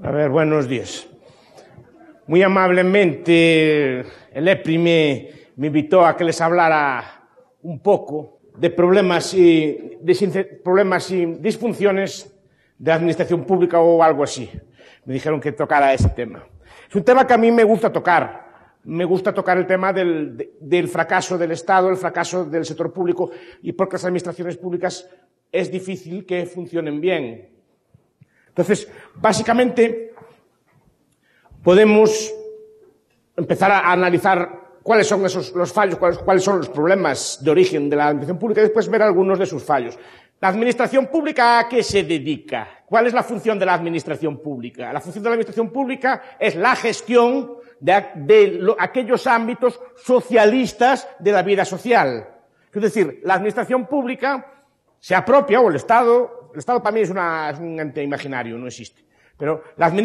A ver, buenos días. Muy amablemente, el EPRI me invitó a que les hablara un poco de problemas y disfunciones de la administración pública o algo así. Me dijeron que tocara ese tema. Es un tema que a mí me gusta tocar. Me gusta tocar el tema del fracaso del Estado, el fracaso del sector público, y porque las administraciones públicas es difícil que funcionen bien. Entonces, básicamente, podemos empezar a analizar cuáles son los fallos, cuáles son los problemas de origen de la administración pública y después ver algunos de sus fallos. ¿La administración pública a qué se dedica? ¿Cuál es la función de la administración pública? La función de la administración pública es la gestión de aquellos ámbitos socialistas de la vida social. Es decir, la administración pública se apropia, o el Estado para mí es un ente imaginario, no existe. Pero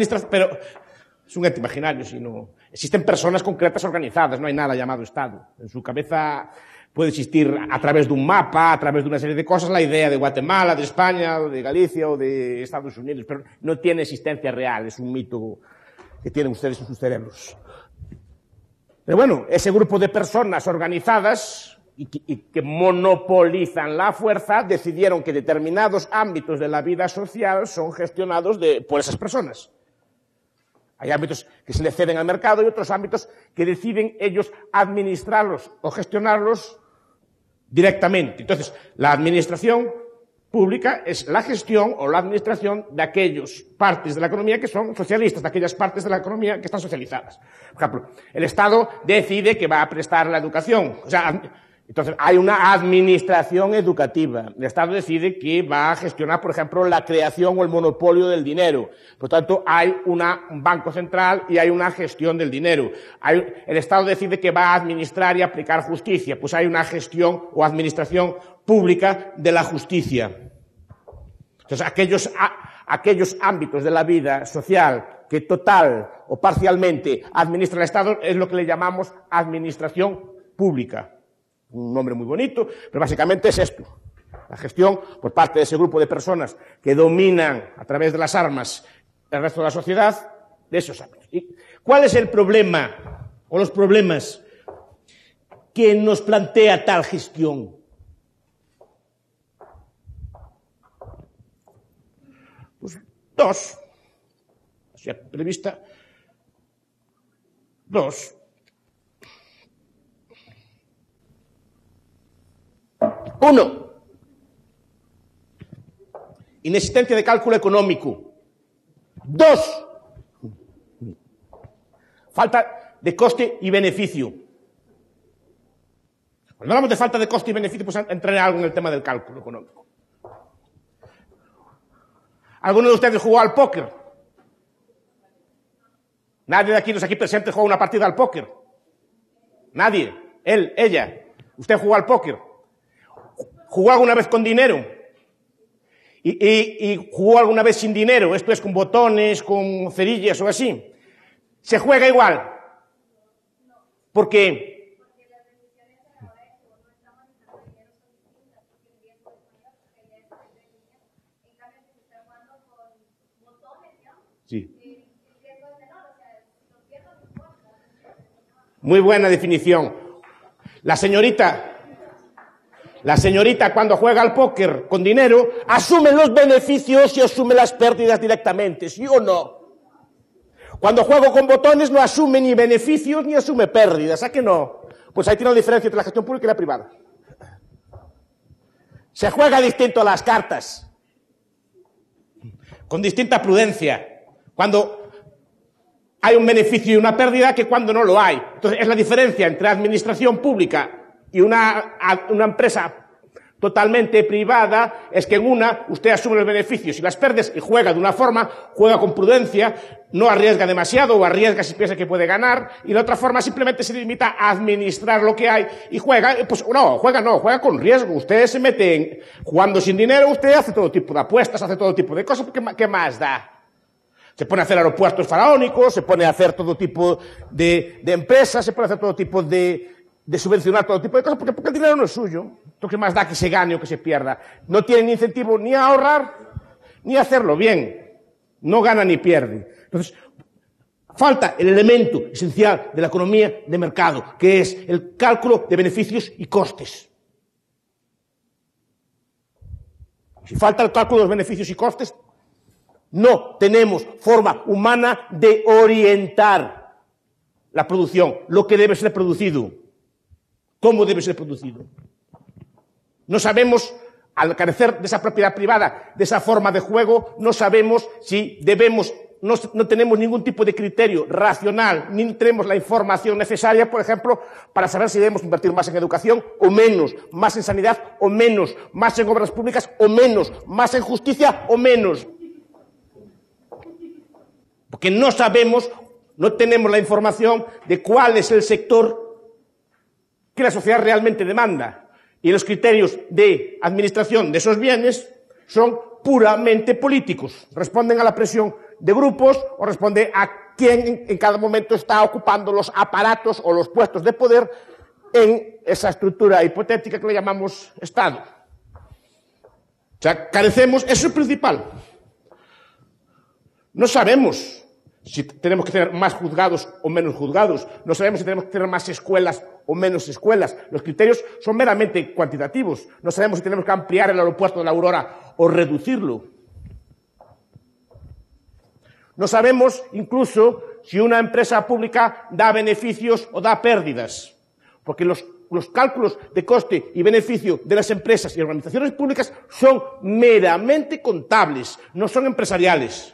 es un ente imaginario, sino existen personas concretas organizadas, no hay nada llamado Estado. En su cabeza puede existir a través de un mapa, a través de una serie de cosas, la idea de Guatemala, de España, o de Galicia, o de Estados Unidos, pero no tiene existencia real, es un mito que tienen ustedes en sus cerebros. Pero bueno, ese grupo de personas organizadas y que monopolizan la fuerza decidieron que determinados ámbitos de la vida social son gestionados por esas personas. Hay ámbitos que se le ceden al mercado y otros ámbitos que deciden ellos administrarlos o gestionarlos directamente. Entonces, la administración pública es la gestión o la administración de aquellas partes de la economía que son socialistas, de aquellas partes de la economía que están socializadas. Por ejemplo, el Estado decide que va a prestar la educación. Entonces, hay una administración educativa. El Estado decide que va a gestionar, por ejemplo, la creación o el monopolio del dinero. Por tanto, hay un banco central y hay una gestión del dinero. El Estado decide que va a administrar y aplicar justicia. Pues hay una gestión o administración pública de la justicia. Entonces, aquellos ámbitos de la vida social que total o parcialmente administra el Estado es lo que le llamamos administración pública. Un nombre muy bonito, pero básicamente es esto. La gestión por parte de ese grupo de personas que dominan a través de las armas el resto de la sociedad de esos ámbitos. ¿Y cuál es el problema o los problemas que nos plantea tal gestión? Pues dos. Así a primera vista, dos. Uno, inexistencia de cálculo económico. Dos, falta de coste y beneficio. Cuando hablamos de falta de coste y beneficio, pues entraré algo en el tema del cálculo económico. ¿Alguno de ustedes jugó al póker? Nadie de los aquí presentes jugó una partida al póker. Nadie. Él, ella. ¿Usted jugó al póker? ¿Jugó alguna vez con dinero? ¿Y jugó alguna vez sin dinero? Esto es con botones, con cerillas o así. ¿Se juega igual? ¿Por qué? Sí. Muy buena definición. La señorita cuando juega al póker con dinero asume los beneficios y asume las pérdidas directamente, ¿sí o no? Cuando juego con botones no asume ni beneficios ni asume pérdidas, ¿a qué no? Pues ahí tiene la diferencia entre la gestión pública y la privada. Se juega distinto a las cartas, con distinta prudencia, cuando hay un beneficio y una pérdida que cuando no lo hay. Entonces es la diferencia entre administración pública y una empresa totalmente privada, es que en una usted asume los beneficios y las pérdidas y juega de una forma, juega con prudencia, no arriesga demasiado o arriesga si piensa que puede ganar, y la otra forma simplemente se limita a administrar lo que hay y juega, juega con riesgo. Usted se mete jugando sin dinero, usted hace todo tipo de apuestas, hace todo tipo de cosas, ¿qué más da? Se pone a hacer aeropuertos faraónicos, se pone a hacer todo tipo de empresas, se pone a hacer todo tipo de subvencionar todo tipo de cosas, porque el dinero no es suyo. Entonces, más da que se gane o que se pierda. No tienen incentivo ni a ahorrar, ni a hacerlo bien. No gana ni pierde. Entonces, falta el elemento esencial de la economía de mercado, que es el cálculo de beneficios y costes. Si falta el cálculo de los beneficios y costes, no tenemos forma humana de orientar la producción, lo que debe ser producido, cómo debe ser producido. No sabemos, al carecer de esa propiedad privada, de esa forma de juego, no sabemos si debemos, no tenemos ningún tipo de criterio racional, ni tenemos la información necesaria, por ejemplo, para saber si debemos invertir más en educación o menos, más en sanidad o menos, más en obras públicas o menos, más en justicia o menos. Porque no sabemos, no tenemos la información de cuál es el sector que la sociedad realmente demanda. Y los criterios de administración de esos bienes son puramente políticos. Responden a la presión de grupos o responden a quién en cada momento está ocupando los aparatos o los puestos de poder en esa estructura hipotética que le llamamos Estado. O sea, carecemos, eso es el principal. No sabemos si tenemos que tener más juzgados o menos juzgados. No sabemos si tenemos que tener más escuelas o menos escuelas. Los criterios son meramente cuantitativos. No sabemos si tenemos que ampliar el aeropuerto de La Aurora o reducirlo. No sabemos incluso si una empresa pública da beneficios o da pérdidas. Porque los cálculos de coste y beneficio de las empresas y organizaciones públicas son meramente contables, no son empresariales.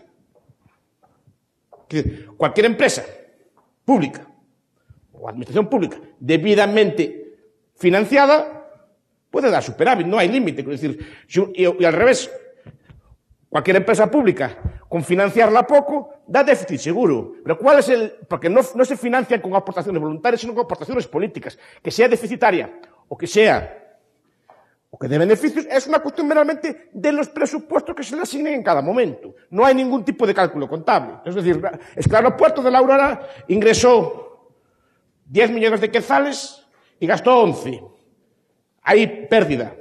Cualquier empresa pública o administración pública debidamente financiada puede dar superávit, no hay límite. Es decir, y al revés, cualquier empresa pública con financiarla poco da déficit seguro. Pero ¿cuál es el...? Porque no se financian con aportaciones voluntarias, sino con aportaciones políticas. Que sea deficitaria o que de beneficios, es una cuestión meramente de los presupuestos que se le asignen en cada momento. No hay ningún tipo de cálculo contable. Es decir, el aeropuerto de La Aurora ingresó 10 millones de quetzales y gastó 11. Hay pérdida.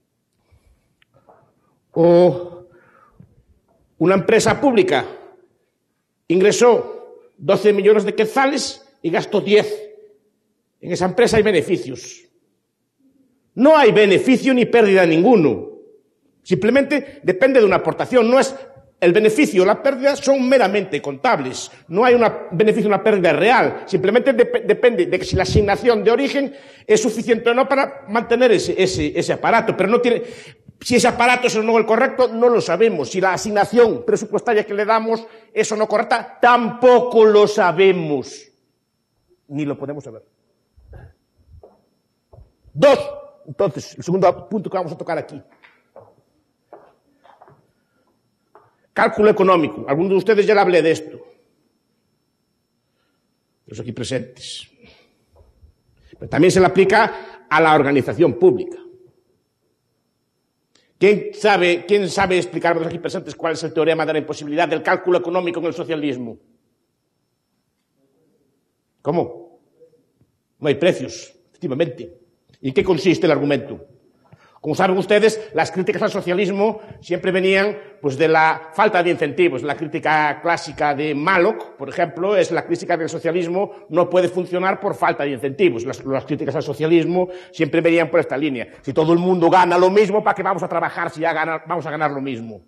O una empresa pública ingresó 12 millones de quetzales y gastó 10. En esa empresa hay beneficios. No hay beneficio ni pérdida ninguno. Simplemente depende de una aportación. No es el beneficio o la pérdida son meramente contables. No hay un beneficio o una pérdida real. Simplemente depende de que si la asignación de origen es suficiente o no para mantener ese aparato. Pero no tiene, si ese aparato es o no el correcto, no lo sabemos. Si la asignación presupuestaria que le damos es o no correcta, tampoco lo sabemos. Ni lo podemos saber. Dos. Entonces, el segundo punto que vamos a tocar aquí. Cálculo económico. Algunos de ustedes ya le hablé de esto. Los aquí presentes. Pero también se le aplica a la organización pública. ¿Quién sabe explicarme a los aquí presentes cuál es el teorema de la imposibilidad del cálculo económico en el socialismo? ¿Cómo? No hay precios, efectivamente. ¿Y en qué consiste el argumento? Como saben ustedes, las críticas al socialismo siempre venían pues, de la falta de incentivos. La crítica clásica de Mallock, por ejemplo, es la crítica del socialismo no puede funcionar por falta de incentivos. Las críticas al socialismo siempre venían por esta línea. Si todo el mundo gana lo mismo, ¿para qué vamos a trabajar si ya vamos a ganar lo mismo?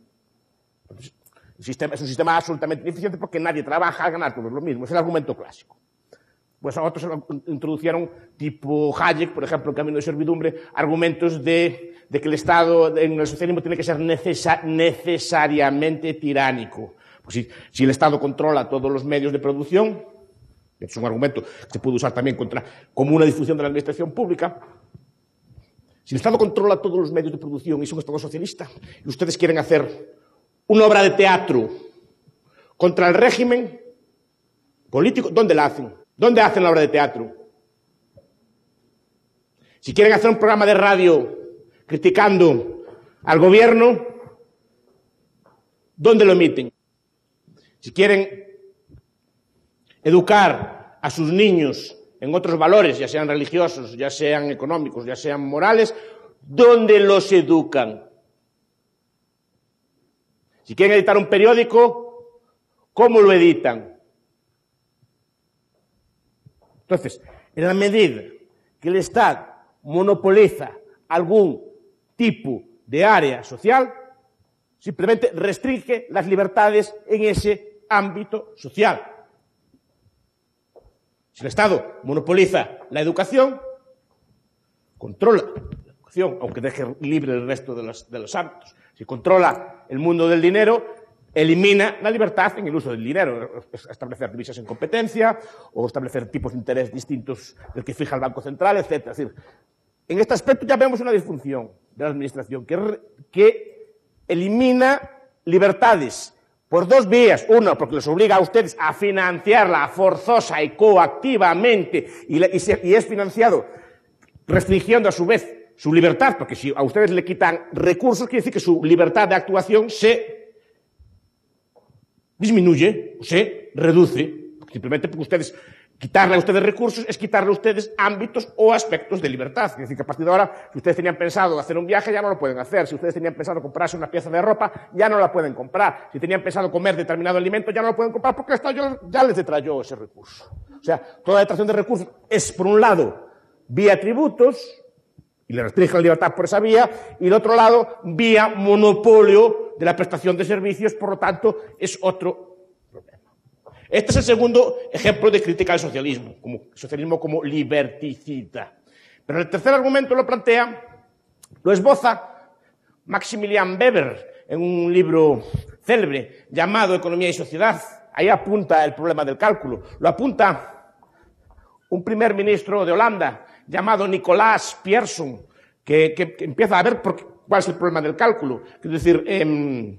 Es un sistema absolutamente ineficiente porque nadie trabaja a ganar todo lo mismo. Es el argumento clásico. Pues a otros introducieron, tipo Hayek, por ejemplo, en Camino de Servidumbre, argumentos de que el Estado en el socialismo tiene que ser necesariamente tiránico. Pues si el Estado controla todos los medios de producción, es un argumento que se puede usar también como una difusión de la administración pública. Si el Estado controla todos los medios de producción y es un Estado socialista, y ustedes quieren hacer una obra de teatro contra el régimen político, ¿dónde la hacen? ¿Dónde hacen la obra de teatro? Si quieren hacer un programa de radio criticando al gobierno, ¿dónde lo emiten? Si quieren educar a sus niños en otros valores, ya sean religiosos, ya sean económicos, ya sean morales, ¿dónde los educan? Si quieren editar un periódico ¿Cómo lo editan? Entonces, en la medida que el Estado monopoliza algún tipo de área social, simplemente restringe las libertades en ese ámbito social. Si el Estado monopoliza la educación, controla la educación, aunque deje libre el resto de los ámbitos. Si controla el mundo del dinero, elimina la libertad en el uso del dinero, establecer divisas en competencia o establecer tipos de interés distintos del que fija el Banco Central, etc. Es decir, en este aspecto ya vemos una disfunción de la administración que elimina libertades por dos vías. Una, porque les obliga a ustedes a financiarla forzosa y coactivamente y es financiado restringiendo a su vez su libertad, porque si a ustedes le quitan recursos, quiere decir que su libertad de actuación se disminuye, se reduce, simplemente porque ustedes, quitarle a ustedes recursos es quitarle a ustedes ámbitos o aspectos de libertad. Es decir, que a partir de ahora, si ustedes tenían pensado hacer un viaje, ya no lo pueden hacer. Si ustedes tenían pensado comprarse una pieza de ropa, ya no la pueden comprar. Si tenían pensado comer determinado alimento, ya no lo pueden comprar porque el Estado ya les detrayó ese recurso. O sea, toda detracción de recursos es, por un lado, vía tributos, y le restringe la libertad por esa vía, y del otro lado, vía monopolio de la prestación de servicios, por lo tanto, es otro problema. Este es el segundo ejemplo de crítica al socialismo como liberticida. Pero el tercer argumento lo esboza Maximilian Weber en un libro célebre llamado Economía y Sociedad. Ahí apunta el problema del cálculo. Lo apunta un primer ministro de Holanda llamado Nicolaas Pierson, que empieza a ver cuál es el problema del cálculo. Es decir, él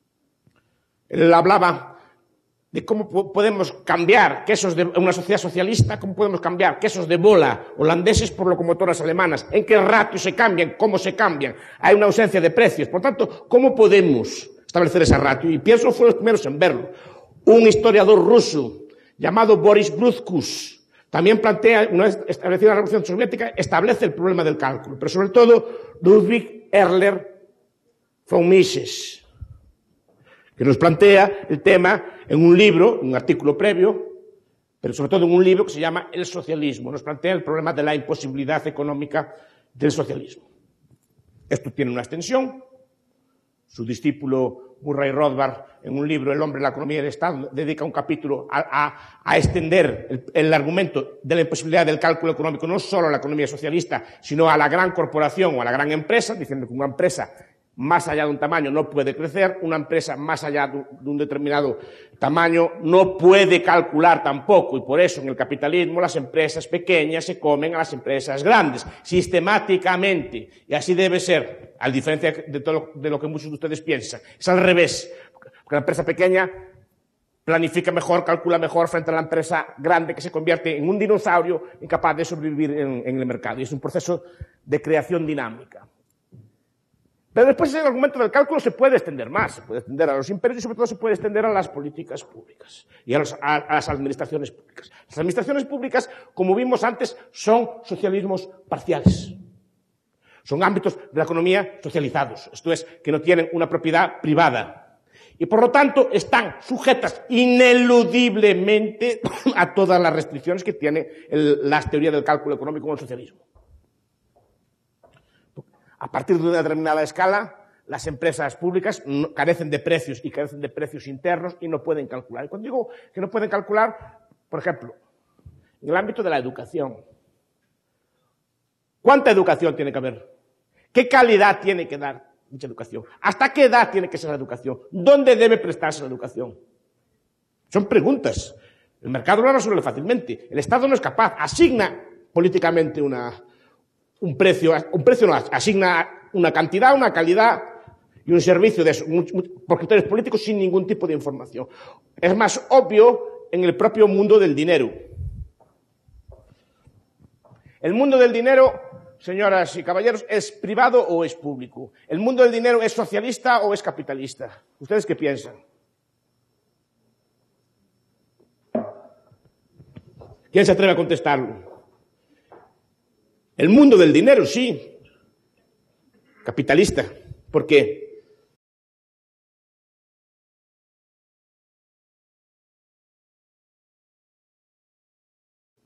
hablaba de cómo podemos cambiar quesos de una sociedad socialista, cómo podemos cambiar quesos de bola holandeses por locomotoras alemanas, en qué ratio se cambian, cómo se cambian. Hay una ausencia de precios. Por tanto, ¿cómo podemos establecer esa ratio? Y Pierson fue los primeros en verlo. Un historiador ruso llamado Boris Bruzkus también plantea, una vez establecida la Revolución Soviética, establece el problema del cálculo, pero sobre todo Ludwig Erler von Mises, que nos plantea el tema en un libro, un artículo previo, pero sobre todo en un libro que se llama El socialismo. Nos plantea el problema de la imposibilidad económica del socialismo. Esto tiene una extensión. Su discípulo Murray Rothbard, en un libro El hombre, la economía y el Estado, dedica un capítulo a extender el argumento de la imposibilidad del cálculo económico no solo a la economía socialista, sino a la gran corporación o a la gran empresa, diciendo que una empresa más allá de un tamaño no puede crecer, una empresa más allá de un determinado tamaño no puede calcular tampoco, y por eso en el capitalismo las empresas pequeñas se comen a las empresas grandes, sistemáticamente, y así debe ser, a diferencia de lo que muchos de ustedes piensan. Es al revés, porque la empresa pequeña planifica mejor, calcula mejor frente a la empresa grande que se convierte en un dinosaurio incapaz de sobrevivir en el mercado, y es un proceso de creación dinámica. Pero después el argumento del cálculo se puede extender más, se puede extender a los imperios y sobre todo se puede extender a las políticas públicas y a las administraciones públicas. Las administraciones públicas, como vimos antes, son socialismos parciales. Son ámbitos de la economía socializados, esto es, que no tienen una propiedad privada. Y por lo tanto están sujetas ineludiblemente a todas las restricciones que tiene la teoría del cálculo económico en el socialismo. A partir de una determinada escala, las empresas públicas carecen de precios y carecen de precios internos y no pueden calcular. Y cuando digo que no pueden calcular, por ejemplo, en el ámbito de la educación, ¿cuánta educación tiene que haber? ¿Qué calidad tiene que dar dicha educación? ¿Hasta qué edad tiene que ser la educación? ¿Dónde debe prestarse la educación? Son preguntas. El mercado lo resuelve fácilmente. El Estado no es capaz. Asigna políticamente un precio no, asigna una cantidad, una calidad y un servicio de eso, por criterios políticos sin ningún tipo de información. Es más obvio en el propio mundo del dinero. El mundo del dinero, señoras y caballeros, ¿es privado o es público? ¿El mundo del dinero es socialista o es capitalista? ¿Ustedes qué piensan? ¿Quién se atreve a contestarlo? El mundo del dinero, sí, capitalista. ¿Por qué?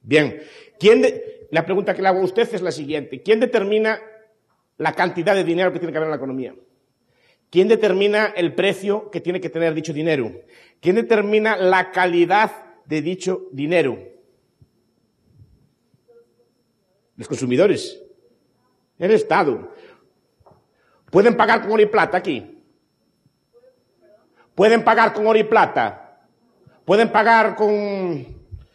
Bien. La pregunta que le hago a usted es la siguiente. ¿Quién determina la cantidad de dinero que tiene que haber en la economía? ¿Quién determina el precio que tiene que tener dicho dinero? ¿Quién determina la calidad de dicho dinero? Los consumidores. El Estado. ¿Pueden pagar con oro y plata aquí? ¿Pueden pagar con oro y plata? ¿Pueden pagar con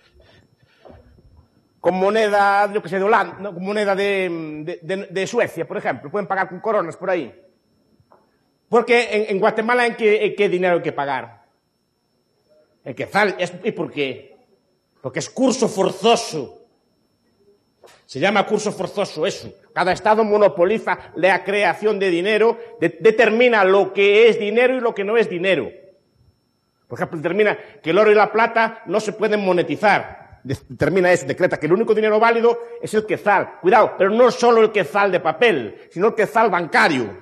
moneda, yo que sé, de Holanda, ¿no? Con moneda de Suecia, por ejemplo? ¿Pueden pagar con coronas por ahí? Porque en Guatemala, ¿en qué dinero hay que pagar? En quetzal. ¿Y por qué? Porque es curso forzoso. Se llama curso forzoso eso. Cada Estado monopoliza la creación de dinero, determina lo que es dinero y lo que no es dinero. Por ejemplo, determina que el oro y la plata no se pueden monetizar. Determina eso, decreta que el único dinero válido es el quetzal. Cuidado, pero no solo el quetzal de papel, sino el quetzal bancario.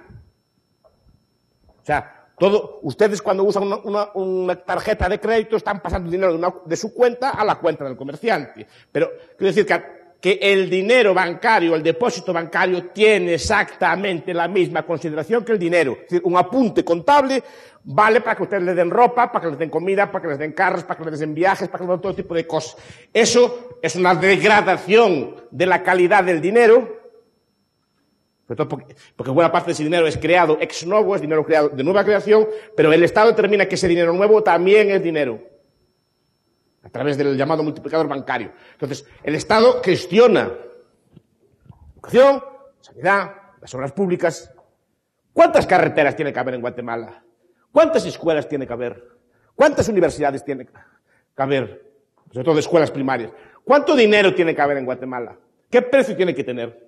O sea, ustedes cuando usan una tarjeta de crédito están pasando dinero de su cuenta a la cuenta del comerciante. Pero quiero decir que el dinero bancario, el depósito bancario, tiene exactamente la misma consideración que el dinero. Es decir, un apunte contable vale para que ustedes les den ropa, para que les den comida, para que les den carros, para que les den viajes, para que les den todo tipo de cosas. Eso es una degradación de la calidad del dinero, sobre todo porque buena parte de ese dinero es creado ex novo, es dinero creado de nueva creación, pero el Estado determina que ese dinero nuevo también es dinero, a través del llamado multiplicador bancario. Entonces, el Estado gestiona educación, sanidad, las obras públicas. ¿Cuántas carreteras tiene que haber en Guatemala? ¿Cuántas escuelas tiene que haber? ¿Cuántas universidades tiene que haber? Sobre todo escuelas primarias. ¿Cuánto dinero tiene que haber en Guatemala? ¿Qué precio tiene que tener?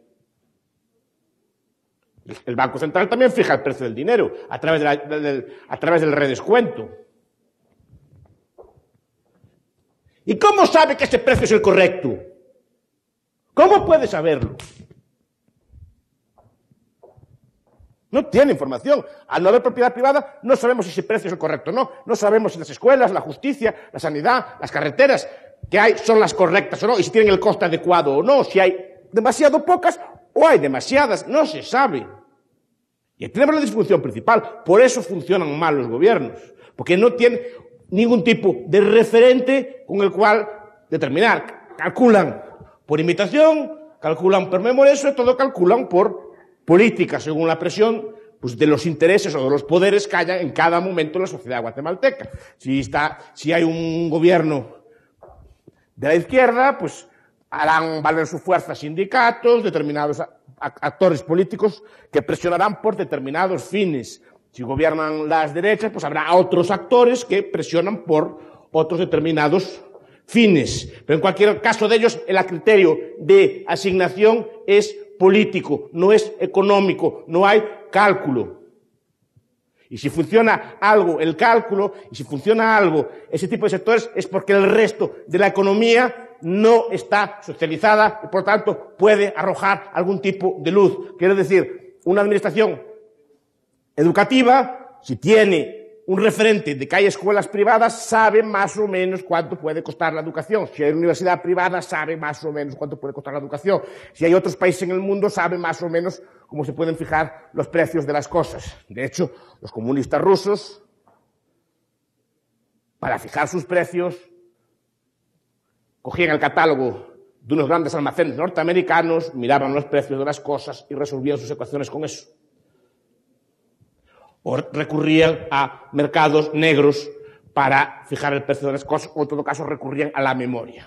El Banco Central también fija el precio del dinero a través del redescuento. ¿Y cómo sabe que ese precio es el correcto? ¿Cómo puede saberlo? No tiene información. Al no haber propiedad privada, no sabemos si ese precio es el correcto o no. No sabemos si las escuelas, la justicia, la sanidad, las carreteras que hay son las correctas o no, y si tienen el coste adecuado o no, si hay demasiado pocas o hay demasiadas, no se sabe. Y aquí tenemos la disfunción principal. Por eso funcionan mal los gobiernos, porque no tienen ningún tipo de referente con el cual determinar. Calculan por imitación, calculan por memoria, sobre todo calculan por política, según la presión pues, de los intereses o de los poderes que haya en cada momento en la sociedad guatemalteca. Si hay un gobierno de la izquierda, pues harán valer su fuerza sindicatos, determinados actores políticos que presionarán por determinados fines. Si gobiernan las derechas, pues habrá otros actores que presionan por otros determinados fines. Pero en cualquier caso de ellos, el criterio de asignación es político, no es económico, no hay cálculo. Y si funciona algo el cálculo, y si funciona algo ese tipo de sectores, es porque el resto de la economía no está socializada y, por lo tanto, puede arrojar algún tipo de luz. Quiero decir, una administración educativa, si tiene un referente de que hay escuelas privadas, sabe más o menos cuánto puede costar la educación. Si hay una universidad privada, sabe más o menos cuánto puede costar la educación. Si hay otros países en el mundo, sabe más o menos cómo se pueden fijar los precios de las cosas. De hecho, los comunistas rusos, para fijar sus precios, cogían el catálogo de unos grandes almacenes norteamericanos, miraban los precios de las cosas y resolvían sus ecuaciones con eso. O recurrían a mercados negros para fijar el precio de las cosas, o en todo caso recurrían a la memoria.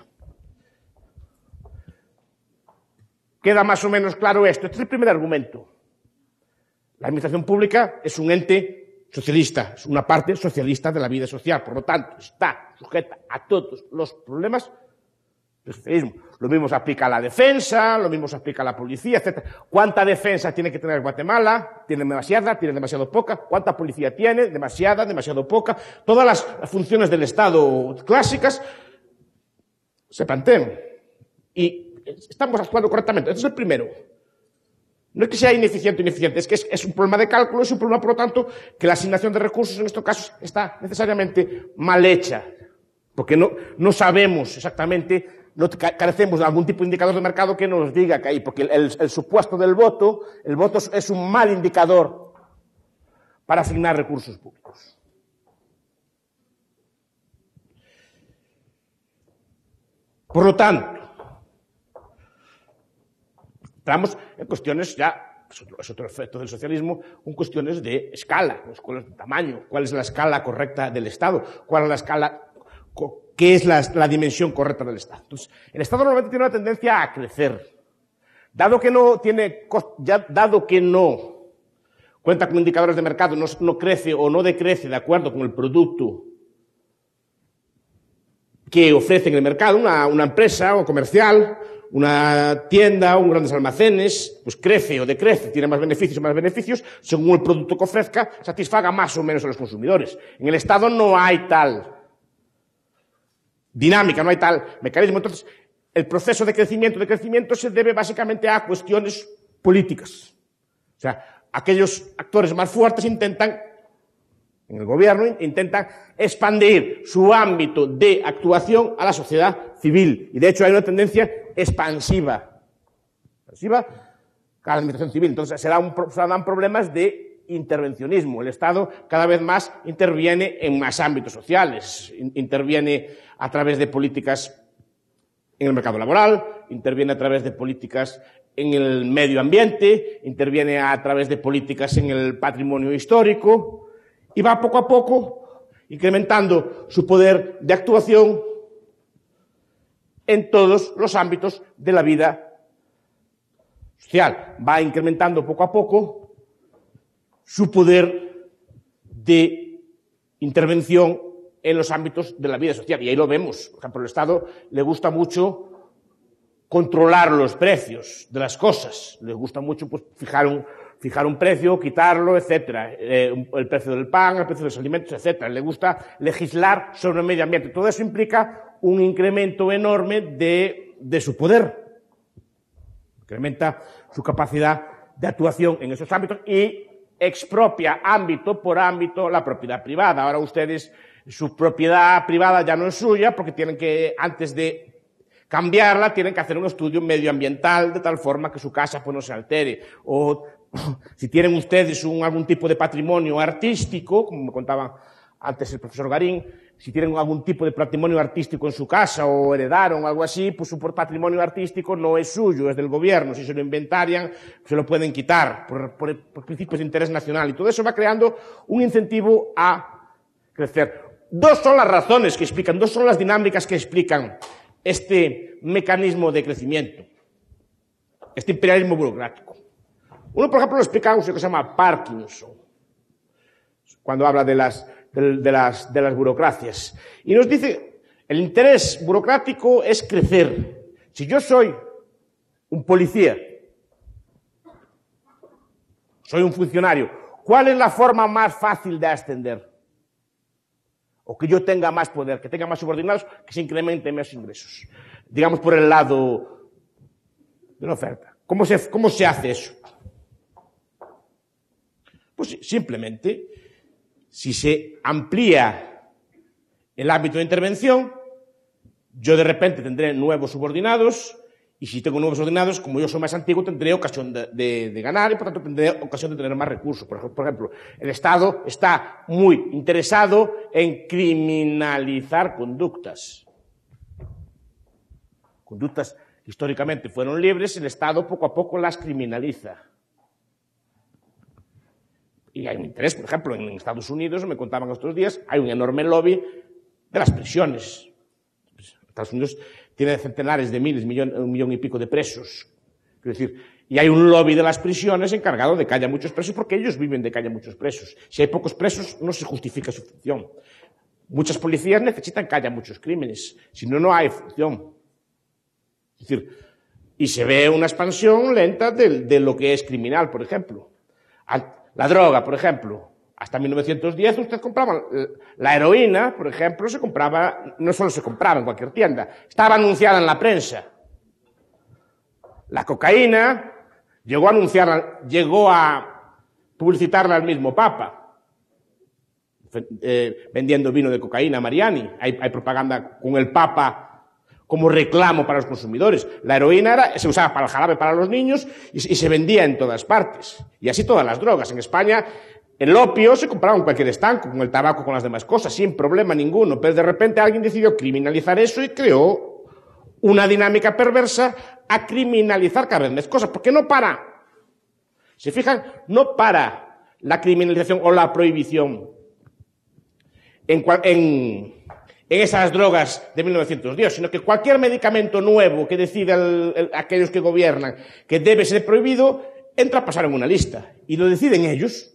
¿Queda más o menos claro esto? Este es el primer argumento. La administración pública es un ente socialista, es una parte socialista de la vida social, por lo tanto, está sujeta a todos los problemas del socialismo. Lo mismo se aplica a la defensa, lo mismo se aplica a la policía, etc. ¿Cuánta defensa tiene que tener Guatemala? ¿Tiene demasiada? ¿Tiene demasiado poca? ¿Cuánta policía tiene? ¿Demasiada? ¿Demasiado poca? Todas las funciones del Estado clásicas se plantean. Y estamos actuando correctamente. Ese es el primero. No es que sea ineficiente o ineficiente, es que es un problema de cálculo, es un problema, por lo tanto, que la asignación de recursos en estos casos está necesariamente mal hecha. Porque no sabemos exactamente no carecemos de algún tipo de indicador de mercado que nos diga que hay, porque el supuesto del voto, el voto es un mal indicador para asignar recursos públicos. Por lo tanto, entramos en cuestiones ya, es otro efecto del socialismo, en cuestiones de escala, cuestiones de tamaño, cuál es la escala correcta del Estado, cuál es la escala, qué es la dimensión correcta del Estado. Entonces, el Estado normalmente tiene una tendencia a crecer. Dado que no cuenta con indicadores de mercado, no crece o no decrece de acuerdo con el producto que ofrece en el mercado, una empresa o comercial, una tienda, un grandes almacenes, pues crece o decrece, tiene más beneficios o más beneficios, según el producto que ofrezca, satisfaga más o menos a los consumidores. En el Estado no hay tal dinámica, no hay tal mecanismo. Entonces, el proceso de crecimiento se debe básicamente a cuestiones políticas. O sea, aquellos actores más fuertes intentan, en el gobierno, intentan expandir su ámbito de actuación a la sociedad civil. Y de hecho hay una tendencia expansiva a la administración civil. Entonces se dan problemas de intervencionismo. El Estado cada vez más interviene en más ámbitos sociales, interviene a través de políticas en el mercado laboral, interviene a través de políticas en el medio ambiente, interviene a través de políticas en el patrimonio histórico y va poco a poco incrementando su poder de actuación en todos los ámbitos de la vida social. Va incrementando poco a poco su poder de intervención en los ámbitos de la vida social. Y ahí lo vemos. Por ejemplo, al Estado le gusta mucho controlar los precios de las cosas. Le gusta mucho pues, fijar un precio, quitarlo, etcétera. El precio del pan, el precio de los alimentos, etcétera. Le gusta legislar sobre el medio ambiente. Todo eso implica un incremento enorme de su poder. Incrementa su capacidad de actuación en esos ámbitos y expropia ámbito por ámbito la propiedad privada. Ahora ustedes, su propiedad privada ya no es suya porque tienen que, antes de cambiarla, tienen que hacer un estudio medioambiental de tal forma que su casa pues, no se altere. O si tienen ustedes algún tipo de patrimonio artístico, como me contaba antes el profesor Garín, si tienen algún tipo de patrimonio artístico en su casa o heredaron algo así, pues su patrimonio artístico no es suyo, es del gobierno. Si se lo inventarian, se lo pueden quitar por principios de interés nacional. Y todo eso va creando un incentivo a crecer. Dos son las razones que explican, dos son las dinámicas que explican este mecanismo de crecimiento, este imperialismo burocrático. Uno, por ejemplo, lo explica un señor que se llama Parkinson, cuando habla de las burocracias. Y nos dice, el interés burocrático es crecer. Si yo soy un policía, soy un funcionario, ¿cuál es la forma más fácil de ascender? O que yo tenga más poder, que tenga más subordinados, que se incrementen mis ingresos. Digamos por el lado de la oferta. ¿Cómo se hace eso? Pues simplemente, si se amplía el ámbito de intervención, yo de repente tendré nuevos subordinados, y si tengo nuevos subordinados, como yo soy más antiguo, tendré ocasión de ganar y por tanto tendré ocasión de tener más recursos. Por ejemplo, el Estado está muy interesado en criminalizar conductas. Conductas que históricamente fueron libres, el Estado poco a poco las criminaliza. Y hay un interés, por ejemplo, en Estados Unidos, me contaban estos días, hay un enorme lobby de las prisiones. Estados Unidos tiene centenares de miles, un millón y pico de presos. Quiero decir, y hay un lobby de las prisiones encargado de que haya muchos presos porque ellos viven de que haya muchos presos. Si hay pocos presos, no se justifica su función. Muchas policías necesitan que haya muchos crímenes, si no, no hay función. Es decir, y se ve una expansión lenta de lo que es criminal, por ejemplo. La droga, por ejemplo. Hasta 1910 usted compraba la heroína, por ejemplo, no solo se compraba en cualquier tienda, estaba anunciada en la prensa. La cocaína llegó a publicitarla al mismo Papa, vendiendo vino de cocaína a Mariani. Hay propaganda con el Papa como reclamo para los consumidores. La heroína se usaba para el jarabe para los niños y se vendía en todas partes. Y así todas las drogas. En España, el opio se compraba en cualquier estanco, con el tabaco, con las demás cosas, sin problema ninguno. Pero de repente alguien decidió criminalizar eso y creó una dinámica perversa a criminalizar cada vez más cosas. Porque no para. ¿Se fijan? No para la criminalización o la prohibición en esas drogas de 1910, sino que cualquier medicamento nuevo que decida aquellos que gobiernan que debe ser prohibido, entra a pasar en una lista. Y lo deciden ellos.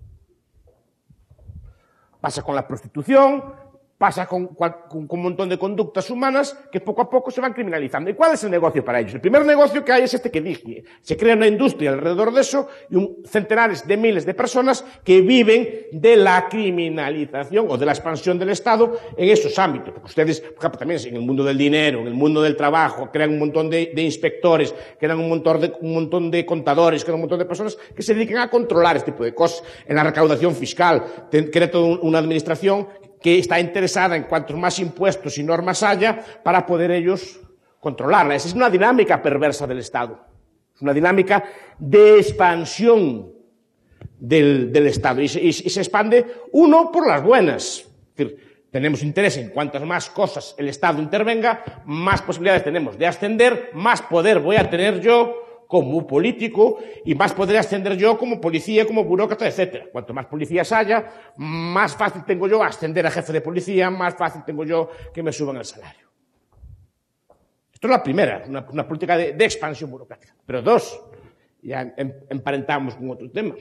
Pasa con la prostitución, pasa con un montón de conductas humanas que poco a poco se van criminalizando. ¿Y cuál es el negocio para ellos? El primer negocio que hay es este que dije. Se crea una industria alrededor de eso y centenares de miles de personas que viven de la criminalización o de la expansión del Estado en esos ámbitos. Porque ustedes, por ejemplo, también en el mundo del dinero, en el mundo del trabajo, crean un montón de inspectores, crean un montón de contadores, crean un montón de personas que se dediquen a controlar este tipo de cosas. En la recaudación fiscal, crea toda una administración que está interesada en cuantos más impuestos y normas haya para poder ellos controlarla. Esa es una dinámica perversa del Estado. Es una dinámica de expansión del Estado. Y se expande, uno, por las buenas. Es decir, tenemos interés en cuantas más cosas el Estado intervenga, más posibilidades tenemos de ascender, más poder voy a tener yo como político y más podré ascender yo como policía, como burócrata, etc. Cuanto más policías haya, más fácil tengo yo ascender a jefe de policía, más fácil tengo yo que me suban el salario. Esto es la primera, una política de expansión burocrática. Pero dos, ya emparentamos con otro tema.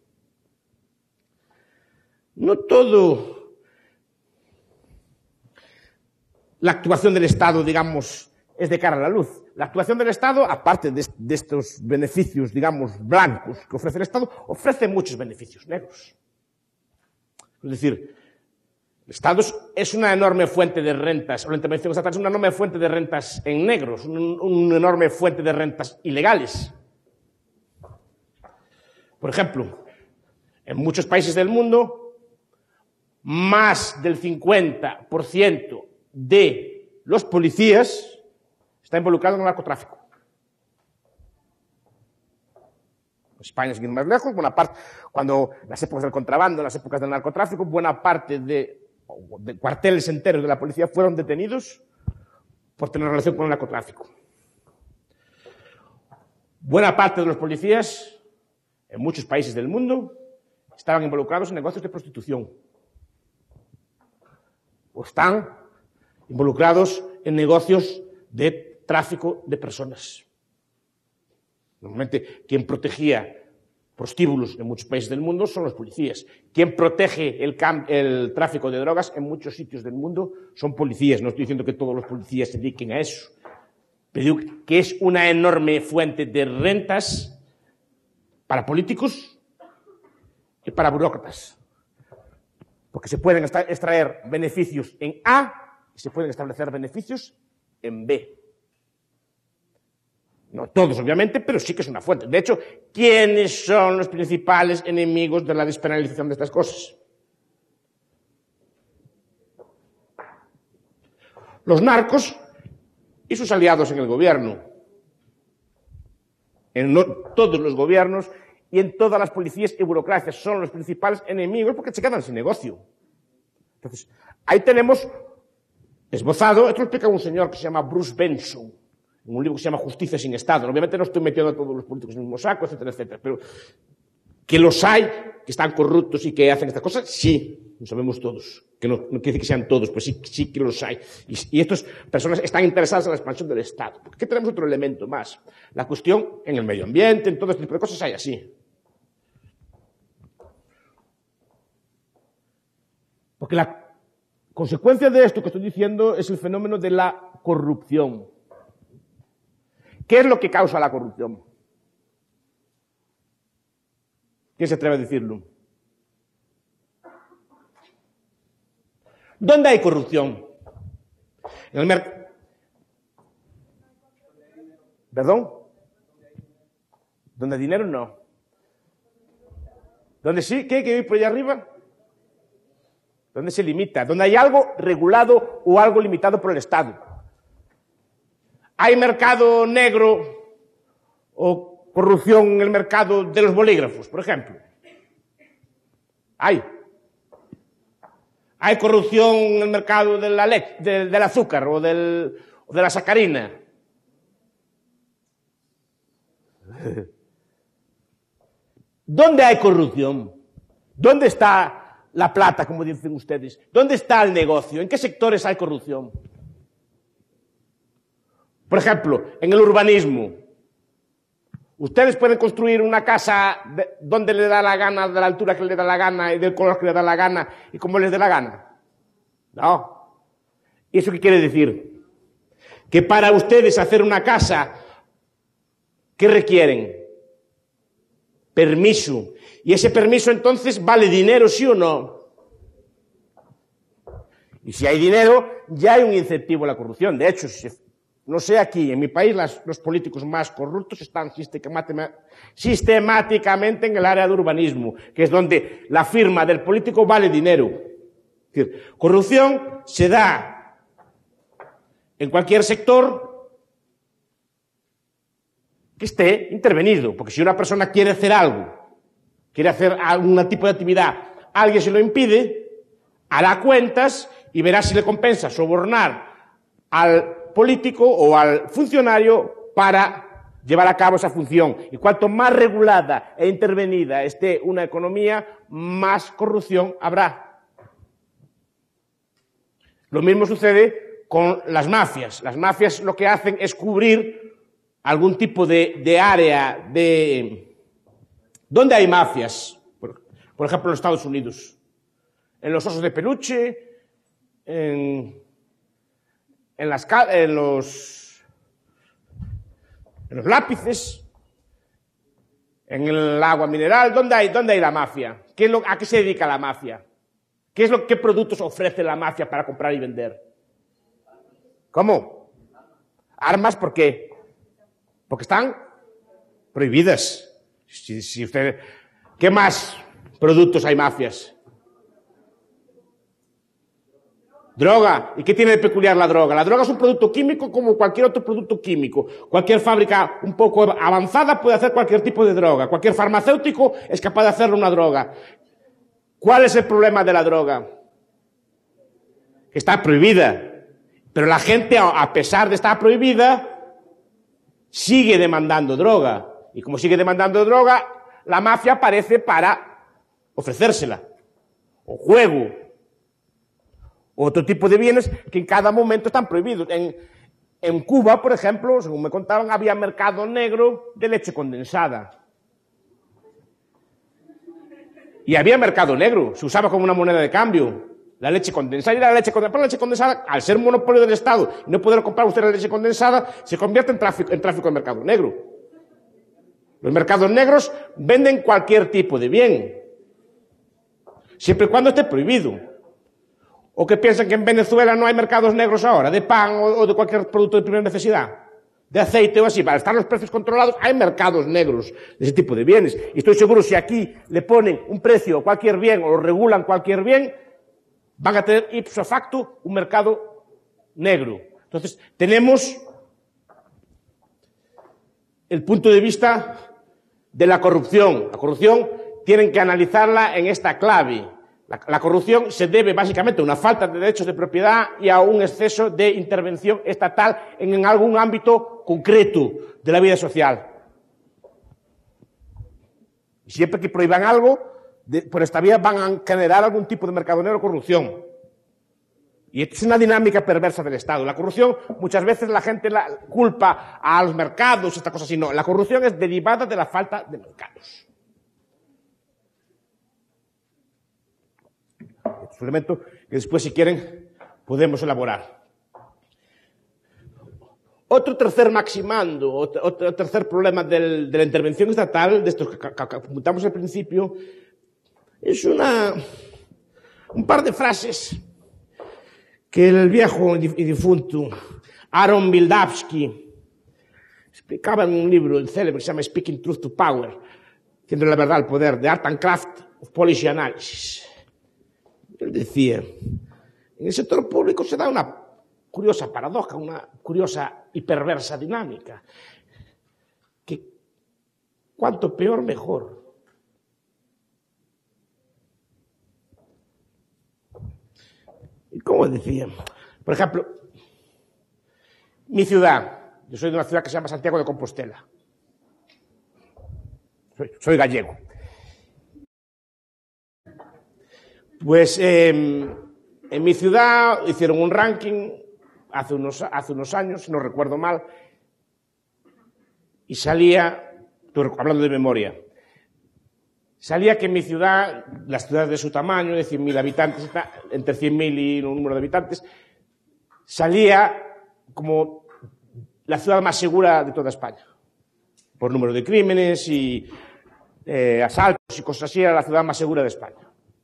No todo la actuación del Estado, digamos, es de cara a la luz. La actuación del Estado, aparte de estos beneficios, digamos, blancos que ofrece el Estado, ofrece muchos beneficios negros. Es decir, el Estado es una enorme fuente de rentas, o la intervención estatal es una enorme fuente de rentas en negros, una enorme fuente de rentas ilegales. Por ejemplo, en muchos países del mundo, más del 50% de los policías está involucrado en el narcotráfico. España, sin ir más lejos, buena parte, cuando las épocas del contrabando, las épocas del narcotráfico, buena parte de cuarteles enteros de la policía fueron detenidos por tener relación con el narcotráfico. Buena parte de los policías, en muchos países del mundo, estaban involucrados en negocios de prostitución. O están involucrados en negocios de tráfico de personas. Normalmente, quien protegía prostíbulos en muchos países del mundo son los policías. Quien protege el tráfico de drogas en muchos sitios del mundo son policías. No estoy diciendo que todos los policías se dediquen a eso. Pero digo que es una enorme fuente de rentas para políticos y para burócratas. Porque se pueden extraer beneficios en A y se pueden establecer beneficios en B. No todos, obviamente, pero sí que es una fuente. De hecho, ¿quiénes son los principales enemigos de la despenalización de estas cosas? Los narcos y sus aliados en el gobierno. En todos los gobiernos y en todas las policías y burocracias son los principales enemigos porque se quedan sin negocio. Entonces, ahí tenemos esbozado, esto lo explica un señor que se llama Bruce Benson, en un libro que se llama Justicia sin Estado. Obviamente no estoy metiendo a todos los políticos en el mismo saco, etcétera, etcétera, pero que los hay, que están corruptos y que hacen estas cosas, sí, lo sabemos todos. Que no quiere decir que sean todos, pues sí que los hay. Y estas personas están interesadas en la expansión del Estado. Porque aquí tenemos otro elemento más. La cuestión en el medio ambiente, en todo este tipo de cosas hay así. Porque la consecuencia de esto que estoy diciendo es el fenómeno de la corrupción. ¿Qué es lo que causa la corrupción? ¿Quién se atreve a decirlo? ¿Dónde hay corrupción? En el mercado. ¿Perdón? ¿Dónde hay dinero? No. ¿Dónde sí? ¿Qué hay por allá arriba? ¿Dónde se limita? ¿Dónde hay algo regulado o algo limitado por el Estado? ¿Hay mercado negro o corrupción en el mercado de los bolígrafos, por ejemplo? Hay corrupción en el mercado de del azúcar o de la sacarina. ¿Dónde hay corrupción? ¿Dónde está la plata, como dicen ustedes? ¿Dónde está el negocio? ¿En qué sectores hay corrupción? Por ejemplo, en el urbanismo. Ustedes pueden construir una casa donde le da la gana, de la altura que le da la gana y del color que le da la gana y como les dé la gana. No. ¿Y eso qué quiere decir? Que para ustedes hacer una casa, ¿qué requieren? Permiso. Y ese permiso entonces vale dinero, ¿sí o no? Y si hay dinero, ya hay un incentivo a la corrupción. De hecho, no sé aquí, en mi país los políticos más corruptos están sistemáticamente en el área de urbanismo, que es donde la firma del político vale dinero. Es decir, corrupción se da en cualquier sector que esté intervenido, porque si una persona quiere hacer algo, quiere hacer algún tipo de actividad, alguien se lo impide, hará cuentas y verá si le compensa sobornar al político o al funcionario para llevar a cabo esa función. Y cuanto más regulada e intervenida esté una economía, más corrupción habrá. Lo mismo sucede con las mafias. Las mafias lo que hacen es cubrir algún tipo de área de... ¿Dónde hay mafias? Por ejemplo, en los Estados Unidos. En los osos de peluche, en los lápices, en el agua mineral. ¿Dónde hay la mafia? ¿A qué se dedica la mafia? ¿Qué productos ofrece la mafia para comprar y vender? ¿Cómo? ¿Armas? ¿Por qué? Porque están prohibidas. ¿Qué más productos hay mafias? Droga. ¿Y qué tiene de peculiar la droga? La droga es un producto químico como cualquier otro producto químico. Cualquier fábrica un poco avanzada puede hacer cualquier tipo de droga. Cualquier farmacéutico es capaz de hacer una droga. ¿Cuál es el problema de la droga? Que está prohibida. Pero la gente, a pesar de estar prohibida, sigue demandando droga. Y como sigue demandando droga, la mafia aparece para ofrecérsela. O juego. Otro tipo de bienes que en cada momento están prohibidos. En Cuba, por ejemplo, según me contaban, había mercado negro de leche condensada. Y había mercado negro, se usaba como una moneda de cambio. La leche condensada y la leche condensada. Pero la leche condensada, al ser monopolio del Estado y no poder comprar usted la leche condensada, se convierte en tráfico de mercado negro. Los mercados negros venden cualquier tipo de bien, siempre y cuando esté prohibido. ¿O que piensan que en Venezuela no hay mercados negros ahora, de pan o de cualquier producto de primera necesidad? De aceite o así. Para estar los precios controlados, hay mercados negros de ese tipo de bienes. Y estoy seguro, si aquí le ponen un precio a cualquier bien o lo regulan cualquier bien, van a tener ipso facto un mercado negro. Entonces, tenemos el punto de vista de la corrupción. La corrupción tienen que analizarla en esta clave. La corrupción se debe básicamente a una falta de derechos de propiedad y a un exceso de intervención estatal en algún ámbito concreto de la vida social. Y siempre que prohíban algo, por esta vía van a generar algún tipo de mercado negro o corrupción. Y esto es una dinámica perversa del Estado. La corrupción, muchas veces la gente la culpa a los mercados, esta cosa así. No, la corrupción es derivada de la falta de mercados. Es un elemento que después, si quieren, podemos elaborar. Otro tercer maximando, otro tercer problema de la intervención estatal, de estos que apuntamos al principio, es un par de frases que el viejo y difunto Aaron Wildavsky explicaba en un libro célebre que se llama Speaking Truth to Power, diciendo la verdad al poder, The Art and Craft of Policy Analysis. Él decía, en el sector público se da una curiosa paradoja, una curiosa y perversa dinámica. Que cuanto peor, mejor. Y como decía, por ejemplo, mi ciudad, yo soy de una ciudad que se llama Santiago de Compostela. Soy gallego. Pues en mi ciudad hicieron un ranking hace unos años, si no recuerdo mal, y salía, hablando de memoria, salía que en mi ciudad, las ciudades de su tamaño, de 100.000 habitantes, entre 100.000 y un número de habitantes, salía como la ciudad más segura de toda España. Por número de crímenes y asaltos y cosas así, era la ciudad más segura de España.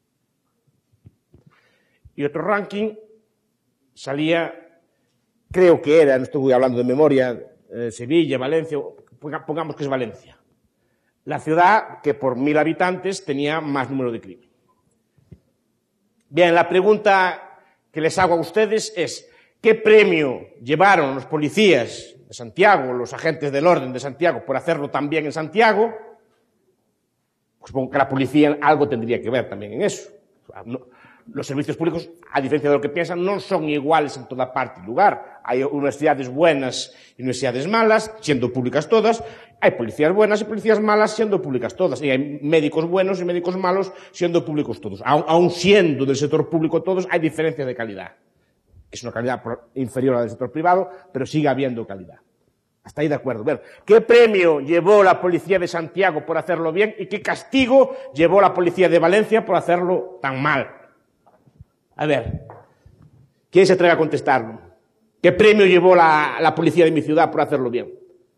Y otro ranking salía, creo que era, no estoy hablando de memoria, Sevilla, Valencia, pongamos que es Valencia. La ciudad que por 1.000 habitantes tenía más número de crimen. Bien, la pregunta que les hago a ustedes es, ¿qué premio llevaron los policías de Santiago, los agentes del orden de Santiago, por hacerlo tan bien en Santiago? Pues supongo que la policía algo tendría que ver también en eso. Los servicios públicos, a diferencia de lo que piensan, no son iguales en toda parte y lugar. Hay universidades buenas y universidades malas, siendo públicas todas. Hay policías buenas y policías malas, siendo públicas todas. Y hay médicos buenos y médicos malos, siendo públicos todos. Aun siendo del sector público todos, hay diferencias de calidad. Es una calidad inferior a la del sector privado, pero sigue habiendo calidad. Hasta ahí de acuerdo. Ver, ¿qué premio llevó la policía de Santiago por hacerlo bien y qué castigo llevó la policía de Valencia por hacerlo tan mal? A ver, ¿quién se atreve a contestarlo? ¿Qué premio llevó la policía de mi ciudad por hacerlo bien?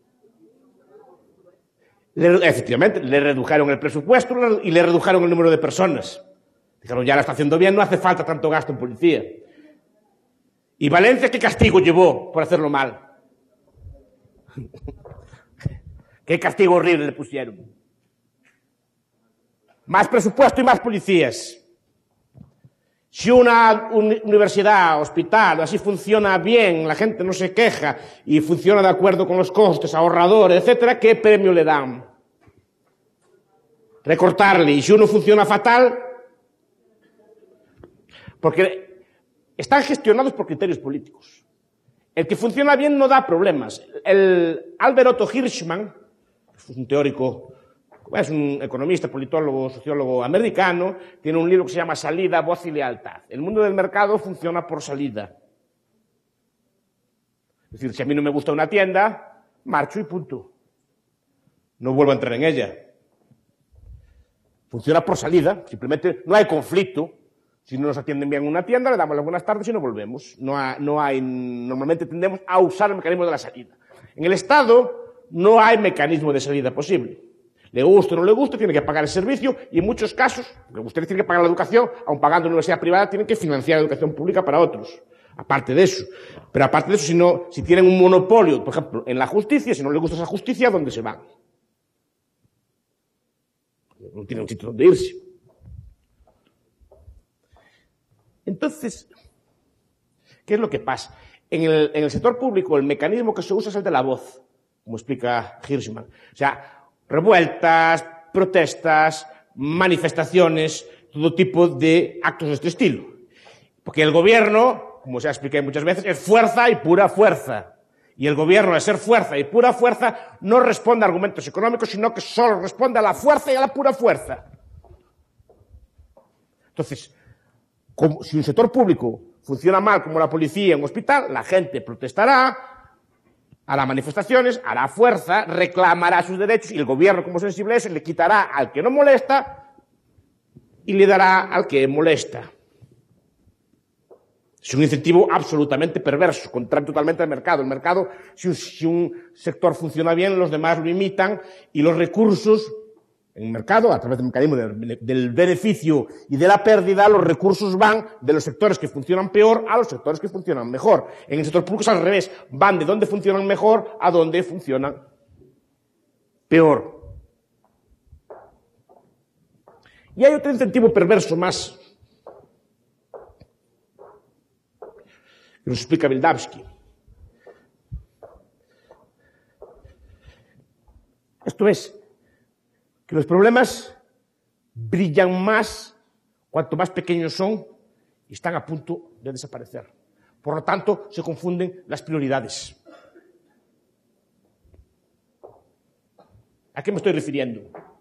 Efectivamente, le redujeron el presupuesto y le redujeron el número de personas. Dijeron, ya la está haciendo bien, no hace falta tanto gasto en policía. ¿Y Valencia qué castigo llevó por hacerlo mal? ¿Qué castigo horrible le pusieron? Más presupuesto y más policías. Si una universidad, hospital, así funciona bien, la gente no se queja y funciona de acuerdo con los costes, ahorradores, etcétera, ¿qué premio le dan? Recortarle. Y si uno funciona fatal, porque están gestionados por criterios políticos. El que funciona bien no da problemas. El Albert Otto Hirschman, es un teórico, es un economista, politólogo, sociólogo americano, tiene un libro que se llama Salida, Voz y Lealtad. El mundo del mercado funciona por salida. Es decir, si a mí no me gusta una tienda, marcho y punto. No vuelvo a entrar en ella. Funciona por salida, simplemente no hay conflicto. Si no nos atienden bien en una tienda, le damos las buenas tardes y no volvemos. Normalmente tendemos a usar el mecanismo de la salida. En el Estado no hay mecanismo de salida posible. Le gusta o no le gusta, tiene que pagar el servicio y en muchos casos, ustedes tienen que pagar la educación, aun pagando una universidad privada, tienen que financiar la educación pública para otros. Aparte de eso. Pero aparte de eso, si tienen un monopolio, por ejemplo, en la justicia, si no les gusta esa justicia, ¿dónde se van? No tienen un sitio donde irse. Entonces, ¿qué es lo que pasa? En el sector público, el mecanismo que se usa es el de la voz, como explica Hirschman. O sea, revueltas, protestas, manifestaciones, todo tipo de actos de este estilo. Porque el gobierno, como se ha explicado muchas veces, es fuerza y pura fuerza. Y el gobierno, al ser fuerza y pura fuerza, no responde a argumentos económicos, sino que solo responde a la fuerza y a la pura fuerza. Entonces, si un sector público funciona mal como la policía en un hospital, la gente protestará, hará manifestaciones, hará fuerza, reclamará sus derechos y el gobierno, como sensible es, le quitará al que no molesta y le dará al que molesta. Es un incentivo absolutamente perverso, contrario totalmente al mercado. El mercado, si un sector funciona bien, los demás lo imitan y los recursos, en el mercado, a través del mecanismo del beneficio y de la pérdida, los recursos van de los sectores que funcionan peor a los sectores que funcionan mejor. En el sector público es al revés, van de donde funcionan mejor a donde funcionan peor. Y hay otro incentivo perverso más, que nos explica Vildavsky. Esto es, que los problemas brillan más cuanto más pequeños son y están a punto de desaparecer. Por lo tanto, se confunden las prioridades. ¿A qué me estoy refiriendo?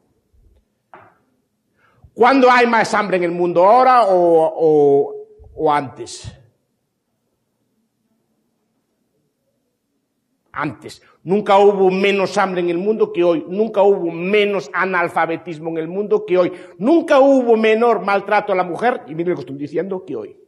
¿Cuándo hay más hambre en el mundo? ¿Ahora o antes? Antes. Nunca hubo menos hambre en el mundo que hoy. Nunca hubo menos analfabetismo en el mundo que hoy. Nunca hubo menor maltrato a la mujer, y miren lo que estoy diciendo, que hoy.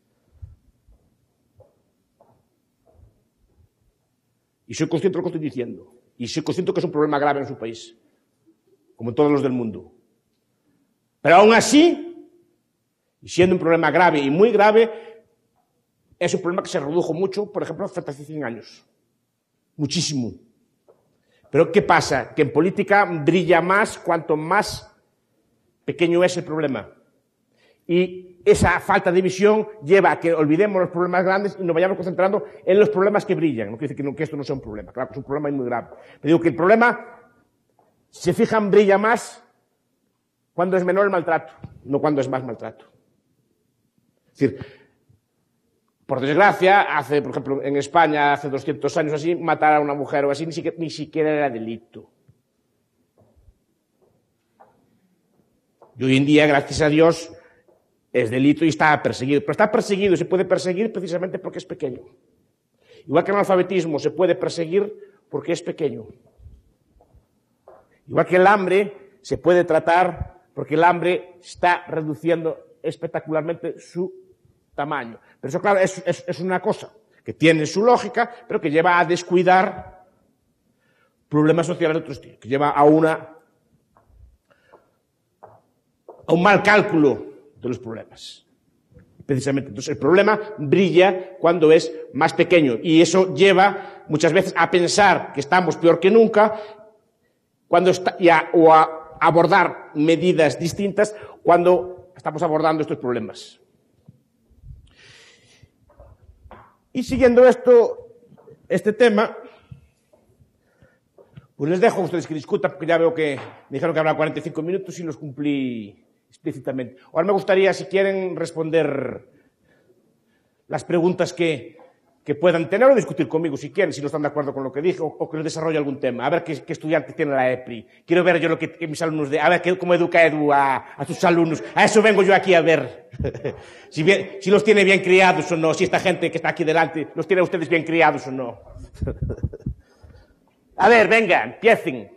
Y soy consciente de lo que estoy diciendo. Y soy consciente que es un problema grave en su país, como en todos los del mundo. Pero aún así, y siendo un problema grave y muy grave, es un problema que se redujo mucho, por ejemplo, hace 100 años. Muchísimo. Pero ¿qué pasa? Que en política brilla más cuanto más pequeño es el problema. Y esa falta de visión lleva a que olvidemos los problemas grandes y nos vayamos concentrando en los problemas que brillan. No quiere decir que esto no sea un problema. Claro que es un problema muy grave. Pero digo que el problema, se fijan, brilla más cuando es menor el maltrato, no cuando es más maltrato. Es decir, por desgracia, por ejemplo, en España, hace 200 años así, matar a una mujer o así ni siquiera era delito. Y hoy en día, gracias a Dios, es delito y está perseguido. Pero está perseguido y se puede perseguir precisamente porque es pequeño. Igual que el analfabetismo se puede perseguir porque es pequeño. Igual que el hambre se puede tratar porque el hambre está reduciendo espectacularmente su tamaño. Pero eso, claro, es una cosa que tiene su lógica, pero que lleva a descuidar problemas sociales de otro estilo, que lleva a un mal cálculo de los problemas. Precisamente. Entonces, el problema brilla cuando es más pequeño y eso lleva muchas veces a pensar que estamos peor que nunca o a abordar medidas distintas cuando estamos abordando estos problemas. Y siguiendo este tema, pues les dejo a ustedes que discutan, porque ya veo que me dijeron que habrá 45 minutos y los cumplí explícitamente. Ahora me gustaría, si quieren, responder las preguntas que puedan tener o discutir conmigo, si quieren, si no están de acuerdo con lo que dije, o que les desarrolle algún tema. A ver qué estudiantes tiene la EPRI. Quiero ver yo lo que mis alumnos a ver cómo educa Edu a sus alumnos. A eso vengo yo aquí a ver. Si los tiene bien criados o no, si esta gente que está aquí delante los tiene a ustedes bien criados o no. A ver, venga, empiecen.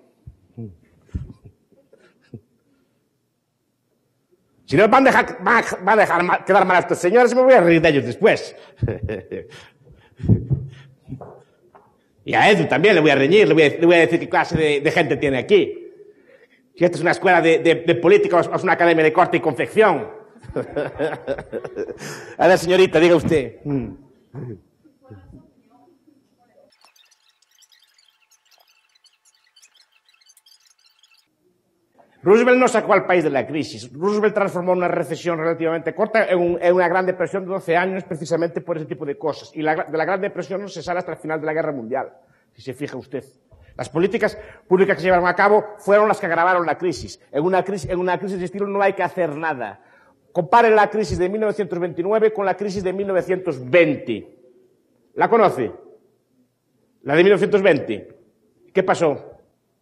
Si no van a dejar quedar mal a estos señores, me voy a reír de ellos después. Y a Edu también le voy a reñir, le voy a decir qué clase de gente tiene aquí. Si esta es una escuela de política o es una academia de corte y confección. A ver, señorita, diga usted. Roosevelt no sacó al país de la crisis. Roosevelt transformó una recesión relativamente corta en una gran depresión de 12 años precisamente por ese tipo de cosas. Y de la gran depresión no se sale hasta el final de la Guerra Mundial, si se fija usted. Las políticas públicas que se llevaron a cabo fueron las que agravaron la crisis. En una crisis de estilo no hay que hacer nada. Compare la crisis de 1929 con la crisis de 1920. ¿La conoce? La de 1920. ¿Qué pasó?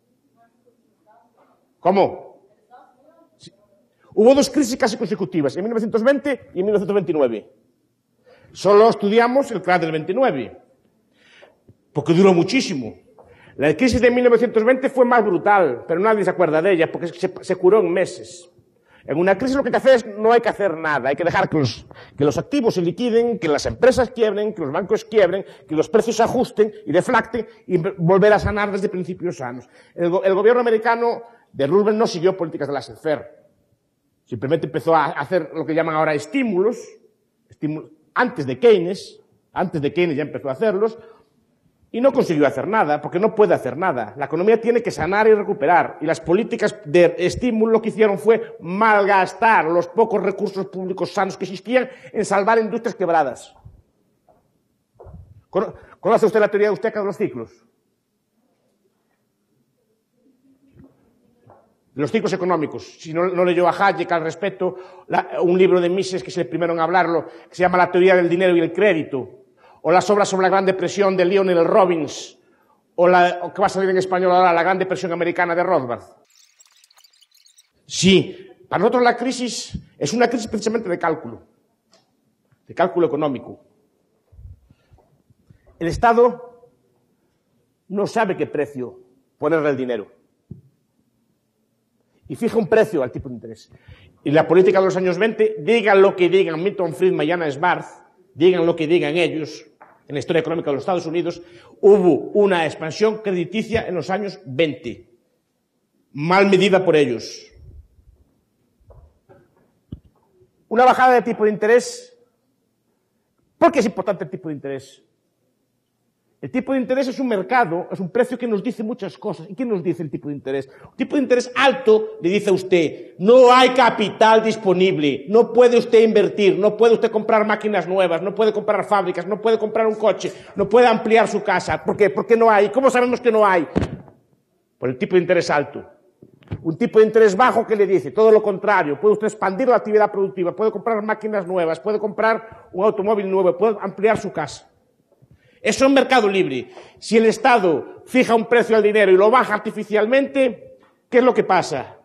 ¿Cómo? Sí. Hubo dos crisis casi consecutivas, en 1920 y en 1929. Solo estudiamos el crack del 29, porque duró muchísimo. La crisis de 1920 fue más brutal, pero nadie se acuerda de ella, porque se curó en meses. En una crisis lo que hay que hacer es, no hay que hacer nada, hay que dejar que los activos se liquiden, que las empresas quiebren, que los bancos quiebren, que los precios se ajusten y deflacten y volver a sanar desde principios sanos. El gobierno americano de Roosevelt no siguió políticas de laissez-faire. Simplemente empezó a hacer lo que llaman ahora estímulos antes de Keynes ya empezó a hacerlos, y no consiguió hacer nada, porque no puede hacer nada. La economía tiene que sanar y recuperar, y las políticas de estímulo lo que hicieron fue malgastar los pocos recursos públicos sanos que existían en salvar industrias quebradas. ¿Conoce usted la teoría de Ustica de los ciclos? Los ciclos económicos. Si no leyó a Hayek al respecto, un libro de Mises, que es el primero en hablarlo, que se llama La teoría del dinero y el crédito, o las obras sobre la Gran Depresión de Lionel Robbins, o que va a salir en español ahora, La Gran Depresión Americana de Rothbard. Sí, para nosotros la crisis es una crisis precisamente de cálculo económico. El Estado no sabe qué precio ponerle al dinero. Y fija un precio al tipo de interés. Y la política de los años 20, digan lo que digan Milton Friedman y Anna Schwartz, digan lo que digan ellos, en la historia económica de los Estados Unidos, hubo una expansión crediticia en los años 20, mal medida por ellos. Una bajada de tipo de interés. ¿Por qué es importante el tipo de interés? El tipo de interés es un mercado, es un precio que nos dice muchas cosas. ¿Y qué nos dice el tipo de interés? Un tipo de interés alto le dice a usted, no hay capital disponible, no puede usted invertir, no puede usted comprar máquinas nuevas, no puede comprar fábricas, no puede comprar un coche, no puede ampliar su casa. ¿Por qué? Porque no hay. ¿Cómo sabemos que no hay? Por el tipo de interés alto. Un tipo de interés bajo que le dice todo lo contrario, puede usted expandir la actividad productiva, puede comprar máquinas nuevas, puede comprar un automóvil nuevo, puede ampliar su casa. Eso es un mercado libre. Si el Estado fija un precio al dinero y lo baja artificialmente, ¿qué es lo que pasa?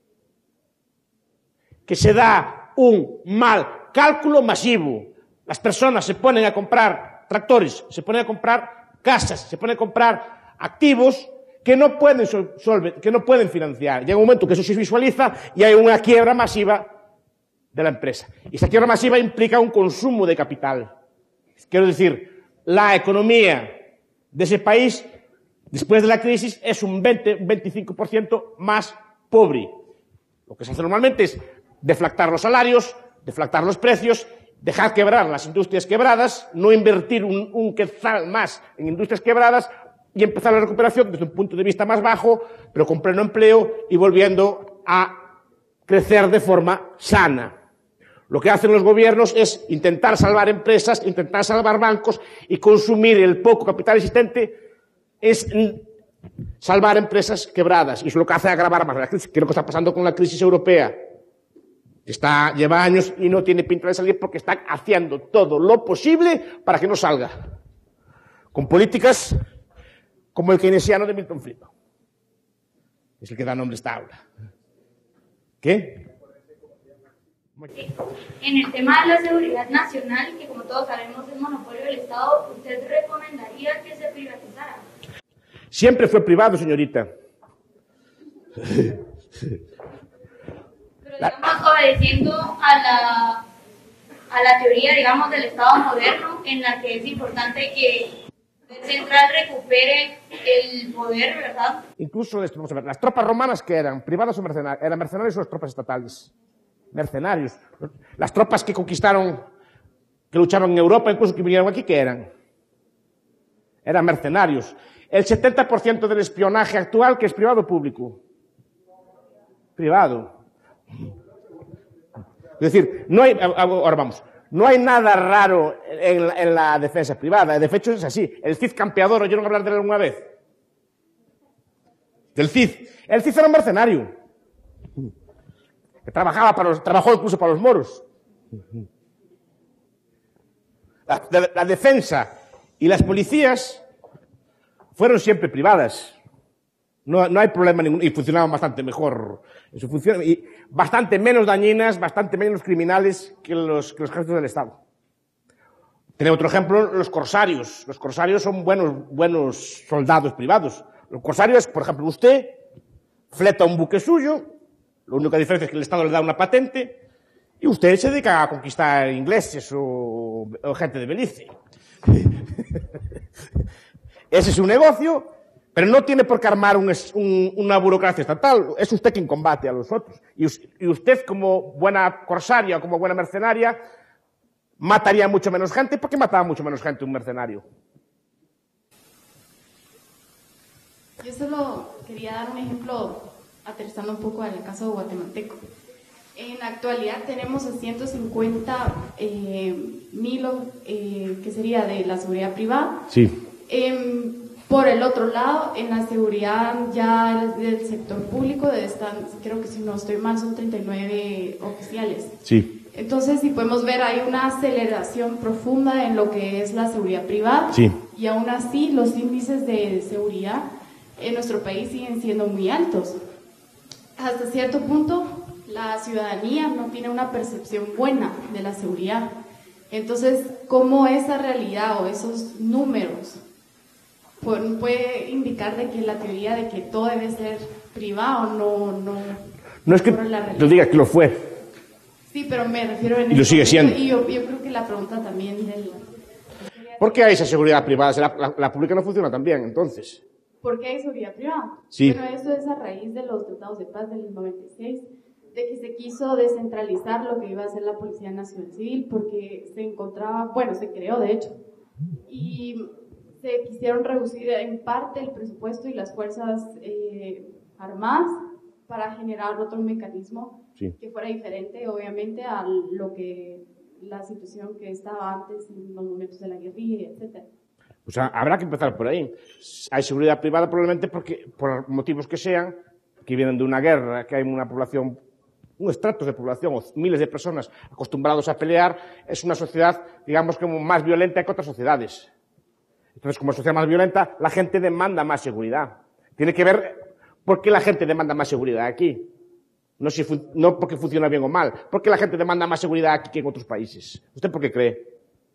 Que se da un mal cálculo masivo. Las personas se ponen a comprar tractores, se ponen a comprar casas, se ponen a comprar activos que no pueden financiar. Llega un momento que eso se visualiza y hay una quiebra masiva de la empresa. Y esa quiebra masiva implica un consumo de capital. Quiero decir, la economía de ese país, después de la crisis, es un 20-25% más pobre. Lo que se hace normalmente es deflactar los salarios, deflactar los precios, dejar quebrar las industrias quebradas, no invertir un quetzal más en industrias quebradas y empezar la recuperación desde un punto de vista más bajo, pero con pleno empleo y volviendo a crecer de forma sana. Lo que hacen los gobiernos es intentar salvar empresas, intentar salvar bancos y consumir el poco capital existente es salvar empresas quebradas. Y eso es lo que hace agravar más la crisis, que es lo que está pasando con la crisis europea. Lleva años y no tiene pinta de salir porque están haciendo todo lo posible para que no salga. Con políticas como el keynesiano de Milton Friedman. Es el que da nombre a esta aula. ¿Qué? En el tema de la seguridad nacional, que como todos sabemos es monopolio del Estado, ¿usted recomendaría que se privatizara? Siempre fue privado, señorita. Pero digamos, obedeciendo a la teoría, digamos, del Estado moderno, en la que es importante que el central recupere el poder, ¿verdad? Incluso, vamos a ver, las tropas romanas, ¿qué eran? ¿Privadas o mercenarios? ¿Eran mercenarios o las tropas estatales? Mercenarios. Las tropas que conquistaron, que luchaban en Europa, incluso que vinieron aquí, ¿qué eran? Eran mercenarios. El 70% del espionaje actual, ¿que es privado o público? Privado. Es decir, no hay, ahora vamos, no hay nada raro en la defensa privada. De hecho, es así. El Cid campeador, ¿oyeron hablar de él alguna vez? Del Cid. El Cid era un mercenario. Que trabajó incluso para los moros. La defensa y las policías fueron siempre privadas. No hay problema ninguno, y funcionaban bastante mejor en su función, y bastante menos dañinas, bastante menos criminales que los ejércitos del Estado. Tenemos otro ejemplo, los corsarios. Los corsarios son buenos soldados privados. Los corsarios, por ejemplo, usted fleta un buque suyo, la única diferencia es que el Estado le da una patente, y usted se dedica a conquistar ingleses o gente de Belice. Ese es un negocio, pero no tiene por qué armar una burocracia estatal. Es usted quien combate a los otros. Y usted, como buena corsaria, como buena mercenaria, mataría mucho menos gente. ¿Por qué mataba mucho menos gente un mercenario? Yo solo quería dar un ejemplo, aterrizando un poco al caso guatemalteco. En la actualidad tenemos a 150 mil que sería de la seguridad privada. Sí. Por el otro lado, en la seguridad ya del sector público están, creo que si no estoy mal, son 39 oficiales. Sí. Entonces, si podemos ver, hay una aceleración profunda en lo que es la seguridad privada. Sí. Y aún así, los índices de seguridad en nuestro país siguen siendo muy altos. Hasta cierto punto, la ciudadanía no tiene una percepción buena de la seguridad. Entonces, ¿cómo esa realidad o esos números puede indicar de que la teoría de que todo debe ser privado no es que lo diga que lo fue? Sí, pero me refiero en y lo sigue siendo. Y yo creo que la pregunta también ¿Por qué hay esa seguridad privada? La pública no funciona tan bien, entonces. ¿Por qué hay seguridad privada? Sí. Bueno, eso es a raíz de los tratados de paz del 96, de que se quiso descentralizar lo que iba a ser la Policía Nacional Civil, porque se encontraba, bueno, se creó de hecho, y se quisieron reducir en parte el presupuesto y las fuerzas armadas para generar otro mecanismo que fuera diferente, obviamente, a lo que la situación que estaba antes en los momentos de la guerrilla, etc. O sea, habrá que empezar por ahí. Hay seguridad privada probablemente porque, por motivos que sean, que vienen de una guerra, que hay una población, un estrato de población o miles de personas acostumbrados a pelear, es una sociedad, digamos, como más violenta que otras sociedades. Entonces, como sociedad más violenta, la gente demanda más seguridad. Tiene que ver por qué la gente demanda más seguridad aquí. No porque funciona bien o mal. ¿Por qué la gente demanda más seguridad aquí que en otros países? ¿Usted por qué cree?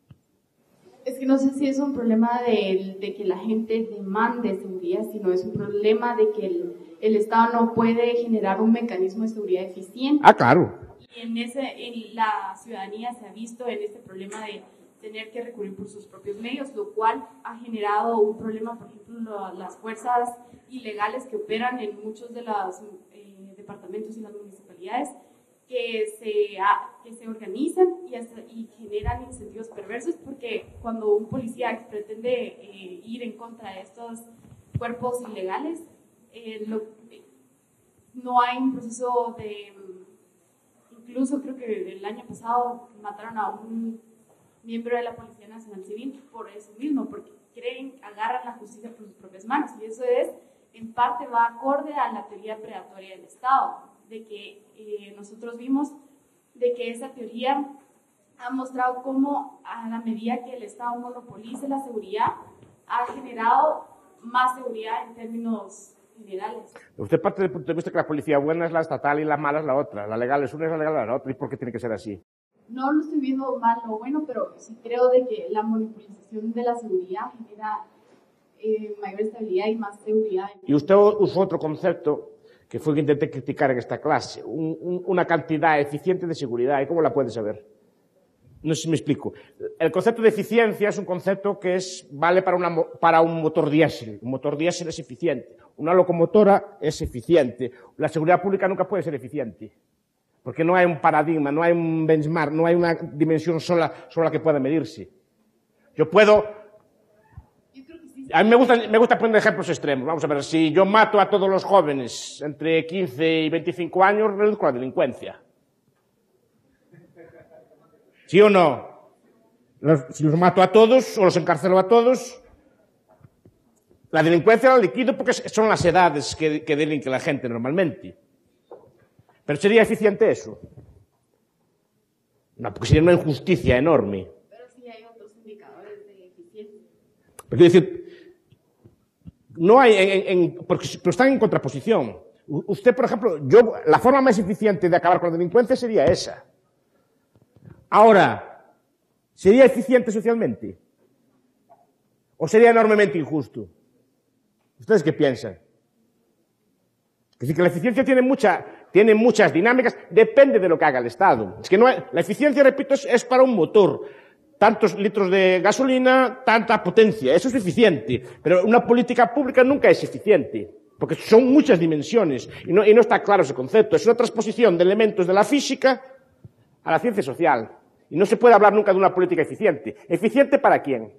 Es que no sé si es un problema de que la gente demande seguridad, sino es un problema de que el Estado no puede generar un mecanismo de seguridad eficiente. Ah, claro. Y en la ciudadanía se ha visto en este problema de tener que recurrir por sus propios medios, lo cual ha generado un problema, por ejemplo, las fuerzas ilegales que operan en muchos de los departamentos y las municipalidades, que se organizan y generan incentivos perversos, porque cuando un policía pretende ir en contra de estos cuerpos ilegales, no hay un proceso de... Incluso creo que el año pasado mataron a un miembro de la Policía Nacional Civil por eso mismo, porque agarran la justicia por sus propias manos, y eso en parte va acorde a la teoría predatoria del Estado, de que nosotros vimos de que esa teoría ha mostrado cómo a la medida que el Estado monopolice la seguridad, ha generado más seguridad en términos generales. Usted parte del punto de vista que la policía buena es la estatal y la mala es la otra, la legal es una y la legal es la otra, ¿y por qué tiene que ser así? No lo estoy viendo mal o bueno, pero sí creo de que la monopolización de la seguridad genera mayor estabilidad y más seguridad. Y usted usó otro concepto que fue que intenté criticar en esta clase, una cantidad eficiente de seguridad. ¿Y cómo la puede saber? No sé si me explico. El concepto de eficiencia es un concepto que vale para un motor diésel. Un motor diésel es eficiente. Una locomotora es eficiente. La seguridad pública nunca puede ser eficiente. Porque no hay un paradigma, no hay un benchmark, no hay una dimensión sola que pueda medirse. Yo puedo... A mí me gusta poner ejemplos extremos. Vamos a ver, si yo mato a todos los jóvenes entre 15 y 25 años, reduzco la delincuencia. ¿Sí o no? Si los mato a todos o los encarcelo a todos, la delincuencia la liquido porque son las edades que delinque la gente normalmente. ¿Pero sería eficiente eso? No, porque sería una injusticia enorme. Pero sí hay otros indicadores de eficiencia. Pero quiero decir, no hay, pero están en contraposición. Usted, por ejemplo, la forma más eficiente de acabar con la delincuencia sería esa. Ahora, ¿sería eficiente socialmente? ¿O sería enormemente injusto? ¿Ustedes qué piensan? Es decir, que la eficiencia tiene muchas dinámicas, depende de lo que haga el Estado. Es que la eficiencia, repito, es para un motor. Tantos litros de gasolina, tanta potencia, eso es eficiente. Pero una política pública nunca es eficiente, porque son muchas dimensiones y no está claro ese concepto. Es una transposición de elementos de la física a la ciencia social. Y no se puede hablar nunca de una política eficiente. ¿Eficiente para quién?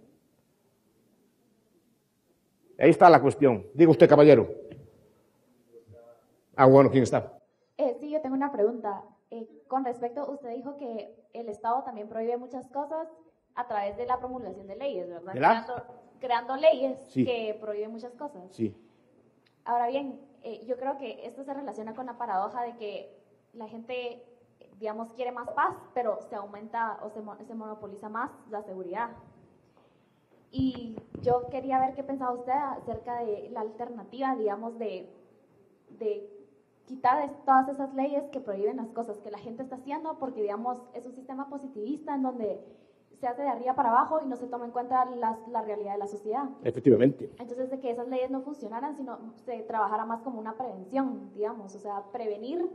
Ahí está la cuestión. Diga usted, caballero. Ah, bueno, ¿quién está? Sí, yo tengo una pregunta. Con respecto, usted dijo que el Estado también prohíbe muchas cosas a través de la promulgación de leyes, ¿verdad? Creando leyes que prohíben muchas cosas. Sí. Ahora bien, yo creo que esto se relaciona con la paradoja de que la gente, digamos, quiere más paz, pero se aumenta o se monopoliza más la seguridad. Y yo quería ver qué pensaba usted acerca de la alternativa, digamos, de quitar todas esas leyes que prohíben las cosas que la gente está haciendo, porque, digamos, es un sistema positivista en donde se hace de arriba para abajo y no se toma en cuenta la realidad de la sociedad. Efectivamente. Entonces, de que esas leyes no funcionaran, sino se trabajara más como una prevención, digamos, o sea, prevenir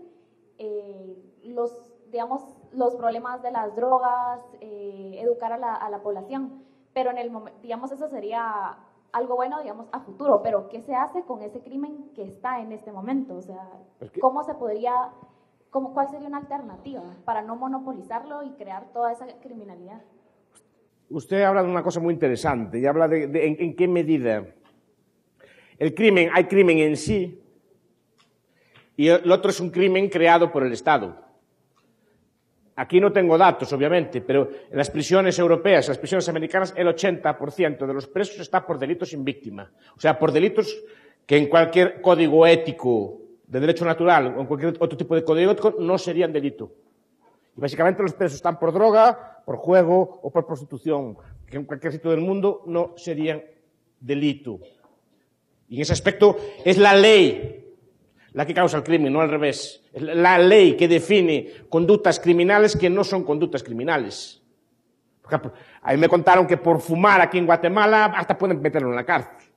los problemas de las drogas, educar a la población, pero en el momento, digamos, eso sería algo bueno, digamos, a futuro, pero ¿qué se hace con ese crimen que está en este momento? O sea, ¿cómo se podría, cuál sería una alternativa para no monopolizarlo y crear toda esa criminalidad? Usted habla de una cosa muy interesante y habla de en qué medida el crimen, hay crimen en sí y el otro es un crimen creado por el Estado. Aquí no tengo datos, obviamente, pero en las prisiones europeas, en las prisiones americanas, el 80% de los presos está por delitos sin víctima. O sea, por delitos que en cualquier código ético de derecho natural o en cualquier otro tipo de código ético no serían delito. Y básicamente los presos están por droga, por juego o por prostitución, que en cualquier sitio del mundo no serían delito. Y en ese aspecto es la ley la que causa el crimen, no al revés. Es la ley que define conductas criminales que no son conductas criminales. Por ejemplo, a mí me contaron que por fumar aquí en Guatemala hasta pueden meterlo en la cárcel.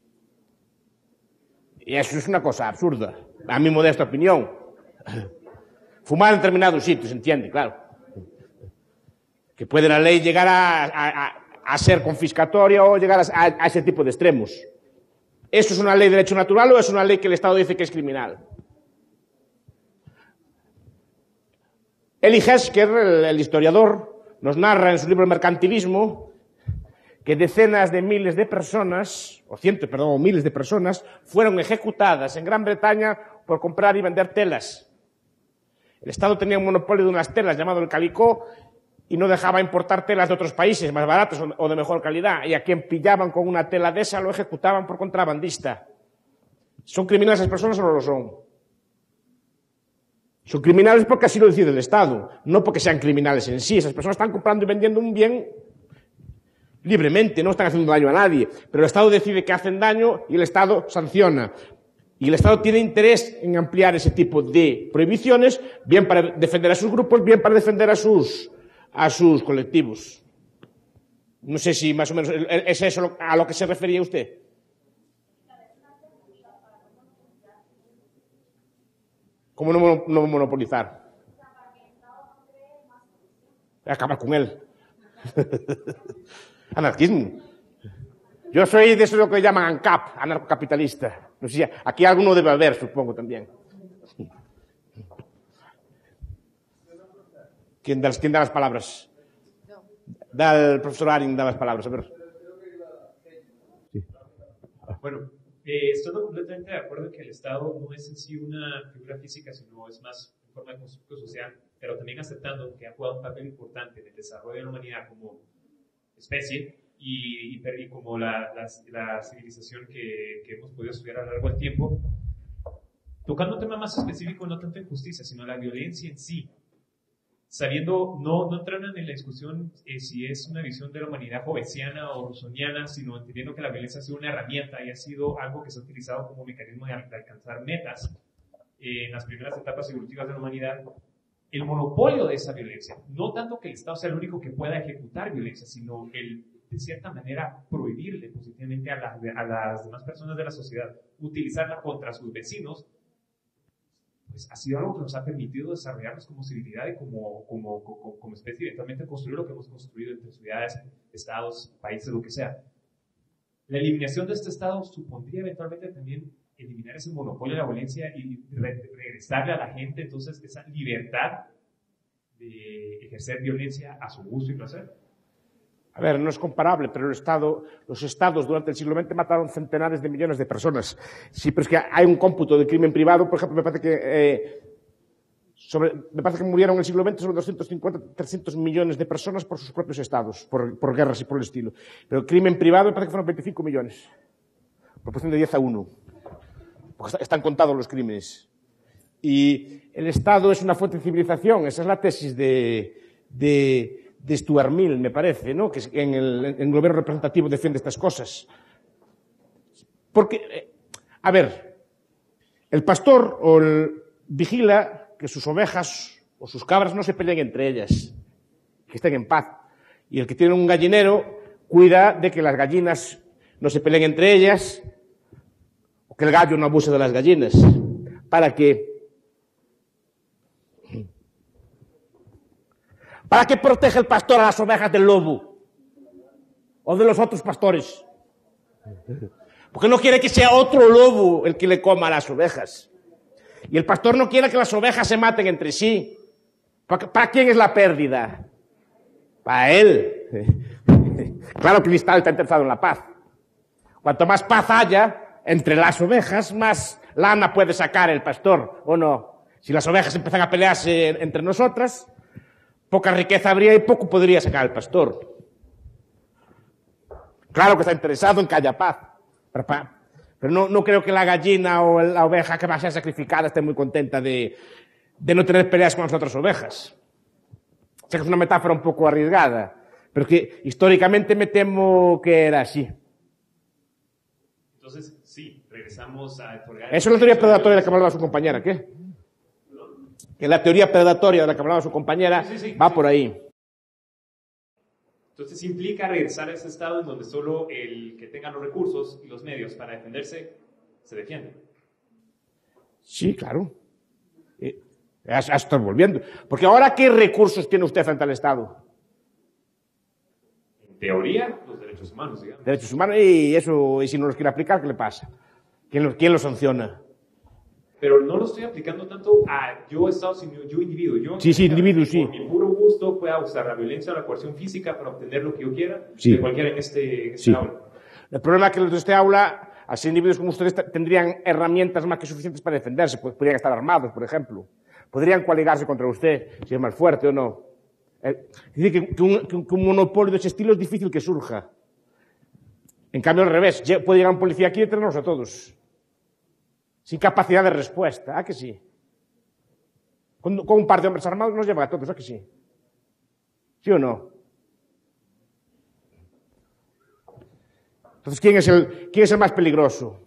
Y eso es una cosa absurda, a mi modesta opinión. Fumar en determinados sitios, entiende, claro. Que puede la ley llegar a ser confiscatoria o llegar a ese tipo de extremos. ¿Eso es una ley de derecho natural o es una ley que el Estado dice que es criminal? Eli Hesker, el historiador, nos narra en su libro El mercantilismo que decenas de miles de personas, miles de personas, fueron ejecutadas en Gran Bretaña por comprar y vender telas. El Estado tenía un monopolio de unas telas llamado el calicó y no dejaba importar telas de otros países más baratos o de mejor calidad. Y a quien pillaban con una tela de esa lo ejecutaban por contrabandista. ¿Son criminales esas personas o no lo son? Son criminales porque así lo decide el Estado, no porque sean criminales en sí. Esas personas están comprando y vendiendo un bien libremente, no están haciendo daño a nadie. Pero el Estado decide que hacen daño y el Estado sanciona. Y el Estado tiene interés en ampliar ese tipo de prohibiciones, bien para defender a sus grupos, bien para defender a sus colectivos. No sé si más o menos es eso a lo que se refería usted. ¿Cómo no monopolizar? Acabar con él. Anarquismo. Yo soy de eso lo que llaman ANCAP, anarcocapitalista. No sé si aquí alguno debe haber, supongo, también. ¿Quién da las palabras? Da el profesor Arin, da las palabras, a ver. Sí. Bueno, estoy completamente de acuerdo en que el Estado no es en sí una figura física, sino es más en forma de constructo social, pero también aceptando que ha jugado un papel importante en el desarrollo de la humanidad como especie y como la civilización que hemos podido estudiar a lo largo del tiempo, tocando un tema más específico, no tanto en justicia, sino la violencia en sí. Sabiendo, no entrando en la discusión si es una visión de la humanidad hobbesiana o rusoniana, sino entendiendo que la violencia ha sido una herramienta y ha sido algo que se ha utilizado como mecanismo de alcanzar metas en las primeras etapas evolutivas de la humanidad. El monopolio de esa violencia, no tanto que el Estado sea el único que pueda ejecutar violencia, sino el, de cierta manera, prohibirle positivamente a las demás personas de la sociedad utilizarla contra sus vecinos, pues ha sido algo que nos ha permitido desarrollarnos como civilidad y como especie, y eventualmente construir lo que hemos construido entre ciudades, estados, países, lo que sea. La eliminación de este estado supondría eventualmente también eliminar ese monopolio de la violencia y regresarle a la gente entonces esa libertad de ejercer violencia a su gusto y placer. A ver, no es comparable, pero los estados durante el siglo XX mataron centenares de millones de personas. Sí, pero es que hay un cómputo de crimen privado, por ejemplo, me parece que Me parece que murieron en el siglo XX sobre 250, 300 millones de personas por sus propios estados, por guerras y por el estilo. Pero el crimen privado me parece que fueron 25 millones. Proporción de 10 a 1. Porque están contados los crímenes. Y el Estado es una fuente de civilización. Esa es la tesis de Stuart Mill, me parece, ¿no? Que en el gobierno representativo defiende estas cosas. Porque, a ver, el pastor vigila que sus ovejas o sus cabras no se peleen entre ellas, que estén en paz. Y el que tiene un gallinero cuida de que las gallinas no se peleen entre ellas, o que el gallo no abuse de las gallinas. ¿Para qué? ¿Para qué protege el pastor a las ovejas del lobo? ¿O de los otros pastores? Porque no quiere que sea otro lobo el que le coma a las ovejas. Y el pastor no quiere que las ovejas se maten entre sí. ¿Para quién es la pérdida? Para él. Claro que el Estado está interesado en la paz. Cuanto más paz haya entre las ovejas, más lana puede sacar el pastor, ¿o no? Si las ovejas empiezan a pelearse entre nosotras, poca riqueza habría y poco podría sacar el pastor. Claro que está interesado en que haya paz. Pero no creo que la gallina o la oveja que va a ser sacrificada esté muy contenta de no tener peleas con las otras ovejas. Sé que es una metáfora un poco arriesgada, pero que históricamente me temo que era así. Entonces, sí, regresamos a... Eso es la teoría predatoria de la que hablaba su compañera, ¿qué? Que la teoría predatoria de la que hablaba su compañera va por ahí. Entonces implica regresar a ese estado en donde solo el que tenga los recursos y los medios para defenderse se defiende. Sí, claro. Ya estoy volviendo. Porque ahora, ¿qué recursos tiene usted frente al Estado? En teoría, los derechos humanos, digamos. Derechos humanos, y eso, y si no los quiere aplicar, ¿qué le pasa? ¿Quién lo sanciona? Pero no lo estoy aplicando tanto a yo Estado, sino yo individuo. Sí, individuo, sí. Por mi puro gusto pueda usar la violencia o la coerción física para obtener lo que yo quiera, sí, de cualquiera en este sí, aula. El problema es que los de este aula, así individuos como ustedes, tendrían herramientas más que suficientes para defenderse. Podrían estar armados, por ejemplo. Podrían coaligarse contra usted, si es más fuerte o no. Es decir, que un monopolio de ese estilo es difícil que surja. En cambio, al revés, puede llegar un policía aquí y detenernos a todos. Sin capacidad de respuesta, ¿a que sí? Con un par de hombres armados nos lleva a todos, ¿a que sí? ¿Sí o no? Entonces, ¿quién es el más peligroso?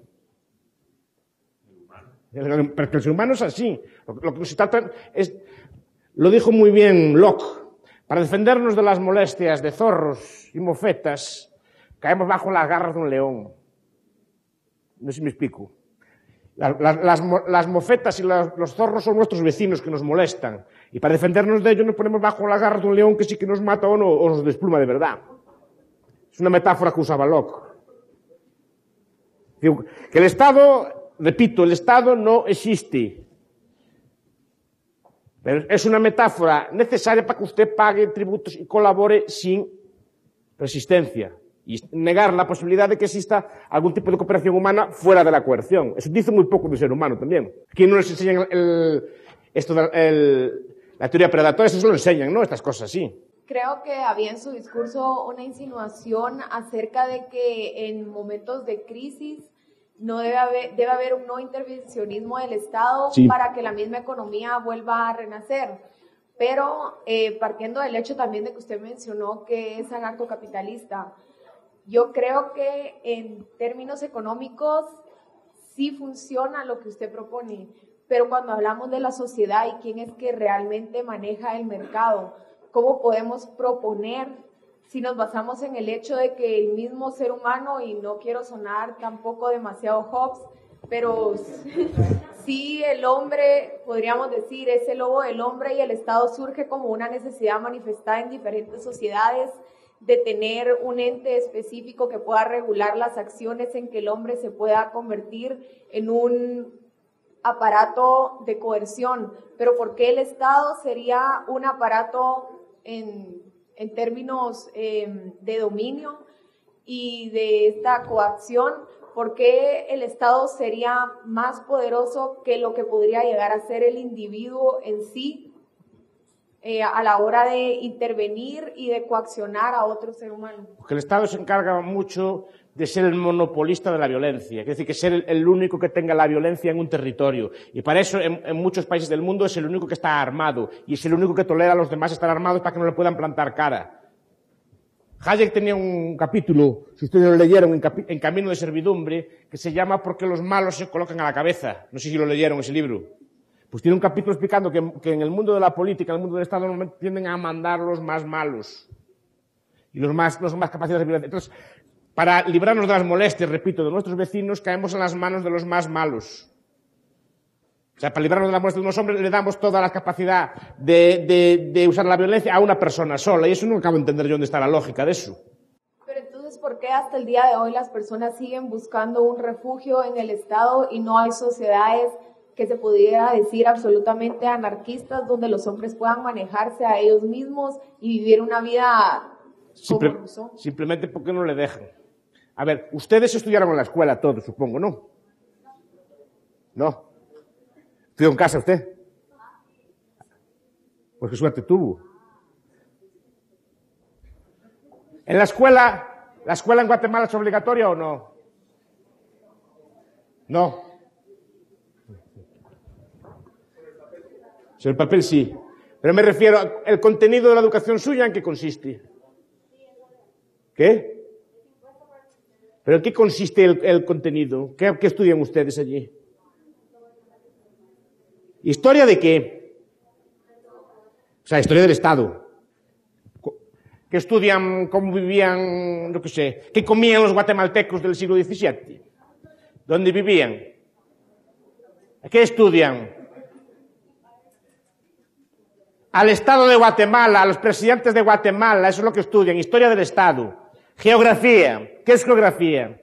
Porque el ser humano es así. Lo que se trata es, lo dijo muy bien Locke, para defendernos de las molestias de zorros y mofetas, caemos bajo las garras de un león. No sé si me explico. Las mofetas y los zorros son nuestros vecinos que nos molestan. Y para defendernos de ellos nos ponemos bajo las garras de un león que sí que nos mata o nos despluma de verdad. Es una metáfora que usaba Locke. Digo, que el Estado, repito, el Estado no existe. Pero es una metáfora necesaria para que usted pague tributos y colabore sin resistencia. Y negar la posibilidad de que exista algún tipo de cooperación humana fuera de la coerción. Eso dice muy poco del ser humano también. Aquí no les enseñan la teoría predatoria, eso se lo enseñan, ¿no? Estas cosas, sí. Creo que había en su discurso una insinuación acerca de que en momentos de crisis no debe haber un no intervencionismo del Estado, sí, para que la misma economía vuelva a renacer. Pero partiendo del hecho también de que usted mencionó que es anarcocapitalista, yo creo que en términos económicos sí funciona lo que usted propone, pero cuando hablamos de la sociedad y quién es que realmente maneja el mercado, ¿cómo podemos proponer si nos basamos en el hecho de que el mismo ser humano, y no quiero sonar tampoco demasiado Hobbes, pero sí el hombre, podríamos decir, es el lobo del hombre y el Estado surge como una necesidad manifestada en diferentes sociedades de tener un ente específico que pueda regular las acciones en que el hombre se pueda convertir en un aparato de coerción? Pero ¿por qué el Estado sería un aparato en términos de dominio y de esta coacción ¿Por qué el Estado sería más poderoso que lo que podría llegar a ser el individuo en sí a la hora de intervenir y de coaccionar a otro ser humano? Porque el Estado se encarga mucho de ser el monopolista de la violencia, es decir, que ser el único que tenga la violencia en un territorio. Y para eso, en muchos países del mundo, es el único que está armado, y es el único que tolera a los demás estar armados para que no le puedan plantar cara. Hayek tenía un capítulo, si ustedes lo leyeron, en Camino de Servidumbre, que se llama ¿Por qué los malos se colocan a la cabeza? No sé si lo leyeron ese libro. Pues tiene un capítulo explicando que en el mundo de la política, en el mundo del Estado, normalmente tienden a mandar los más malos. Y los más capaces de violencia. Entonces, para librarnos de las molestias, repito, de nuestros vecinos, caemos en las manos de los más malos. O sea, para librarnos de las molestias de unos hombres, le damos toda la capacidad de usar la violencia a una persona sola. Y eso no acabo de entender yo dónde está la lógica de eso. Pero entonces, ¿por qué hasta el día de hoy las personas siguen buscando un refugio en el Estado y no hay sociedades que se pudiera decir absolutamente anarquistas, donde los hombres puedan manejarse a ellos mismos y vivir una vida como son? Simplemente porque no le dejan. A ver, ustedes estudiaron en la escuela todos, supongo, ¿no? ¿No? ¿Estudió en casa usted? Pues qué suerte tuvo. ¿En la escuela en Guatemala es obligatoria o no? No. Sobre el papel sí. Pero me refiero al contenido de la educación suya, ¿en qué consiste? ¿Qué? ¿Pero en qué consiste el contenido? ¿Qué estudian ustedes allí? ¿Historia de qué? O sea, historia del Estado. ¿Qué estudian cómo vivían, no sé, qué comían los guatemaltecos del siglo XVII? ¿Dónde vivían? ¿Qué estudian? Al Estado de Guatemala, a los presidentes de Guatemala, eso es lo que estudian, historia del Estado. Geografía, ¿qué es geografía?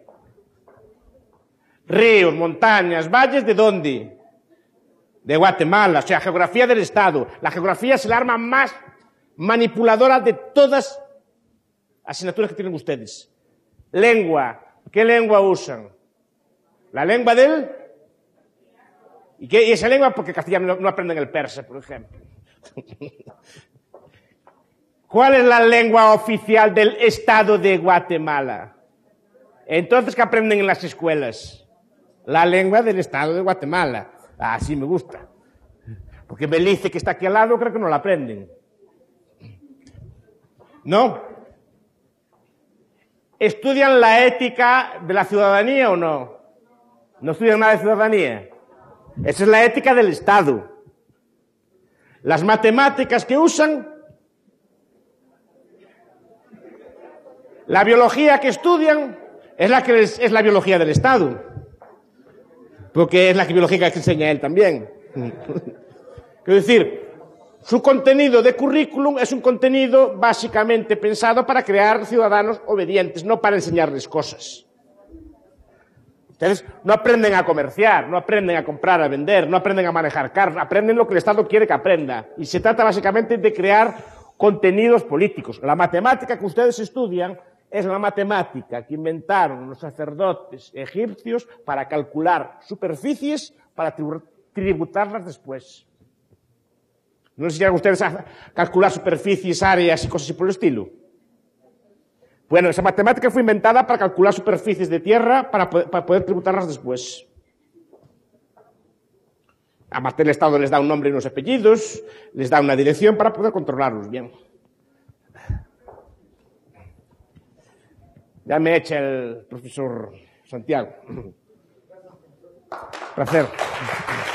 Ríos, montañas, valles, ¿de dónde? De Guatemala, o sea, geografía del Estado. La geografía es el arma más manipuladora de todas las asignaturas que tienen ustedes. Lengua, ¿qué lengua usan? La lengua del... ¿Y esa lengua? Porque castellano no aprenden el persa, por ejemplo. ¿Cuál es la lengua oficial del Estado de Guatemala? Entonces, ¿qué aprenden en las escuelas? La lengua del Estado de Guatemala. Ah, sí me gusta. Porque Belice, que está aquí al lado, creo que no la aprenden. ¿No? ¿Estudian la ética de la ciudadanía o no? ¿No estudian nada de ciudadanía? Esa es la ética del Estado. Las matemáticas que usan, la biología que estudian, es la biología del Estado. Porque es la biología que enseña él también. Quiero decir, su contenido de currículum es un contenido básicamente pensado para crear ciudadanos obedientes, no para enseñarles cosas. Ustedes no aprenden a comerciar, no aprenden a comprar, a vender, no aprenden a manejar carros, aprenden lo que el Estado quiere que aprenda. Y se trata básicamente de crear contenidos políticos. La matemática que ustedes estudian es la matemática que inventaron los sacerdotes egipcios para calcular superficies, para tributarlas después. ¿No les enseñaron ustedes a calcular superficies, áreas y cosas así por el estilo? Bueno, esa matemática fue inventada para calcular superficies de tierra para poder tributarlas después. Aparte, el Estado les da un nombre y unos apellidos, les da una dirección para poder controlarlos bien. Ya me echa el profesor Santiago. Placer.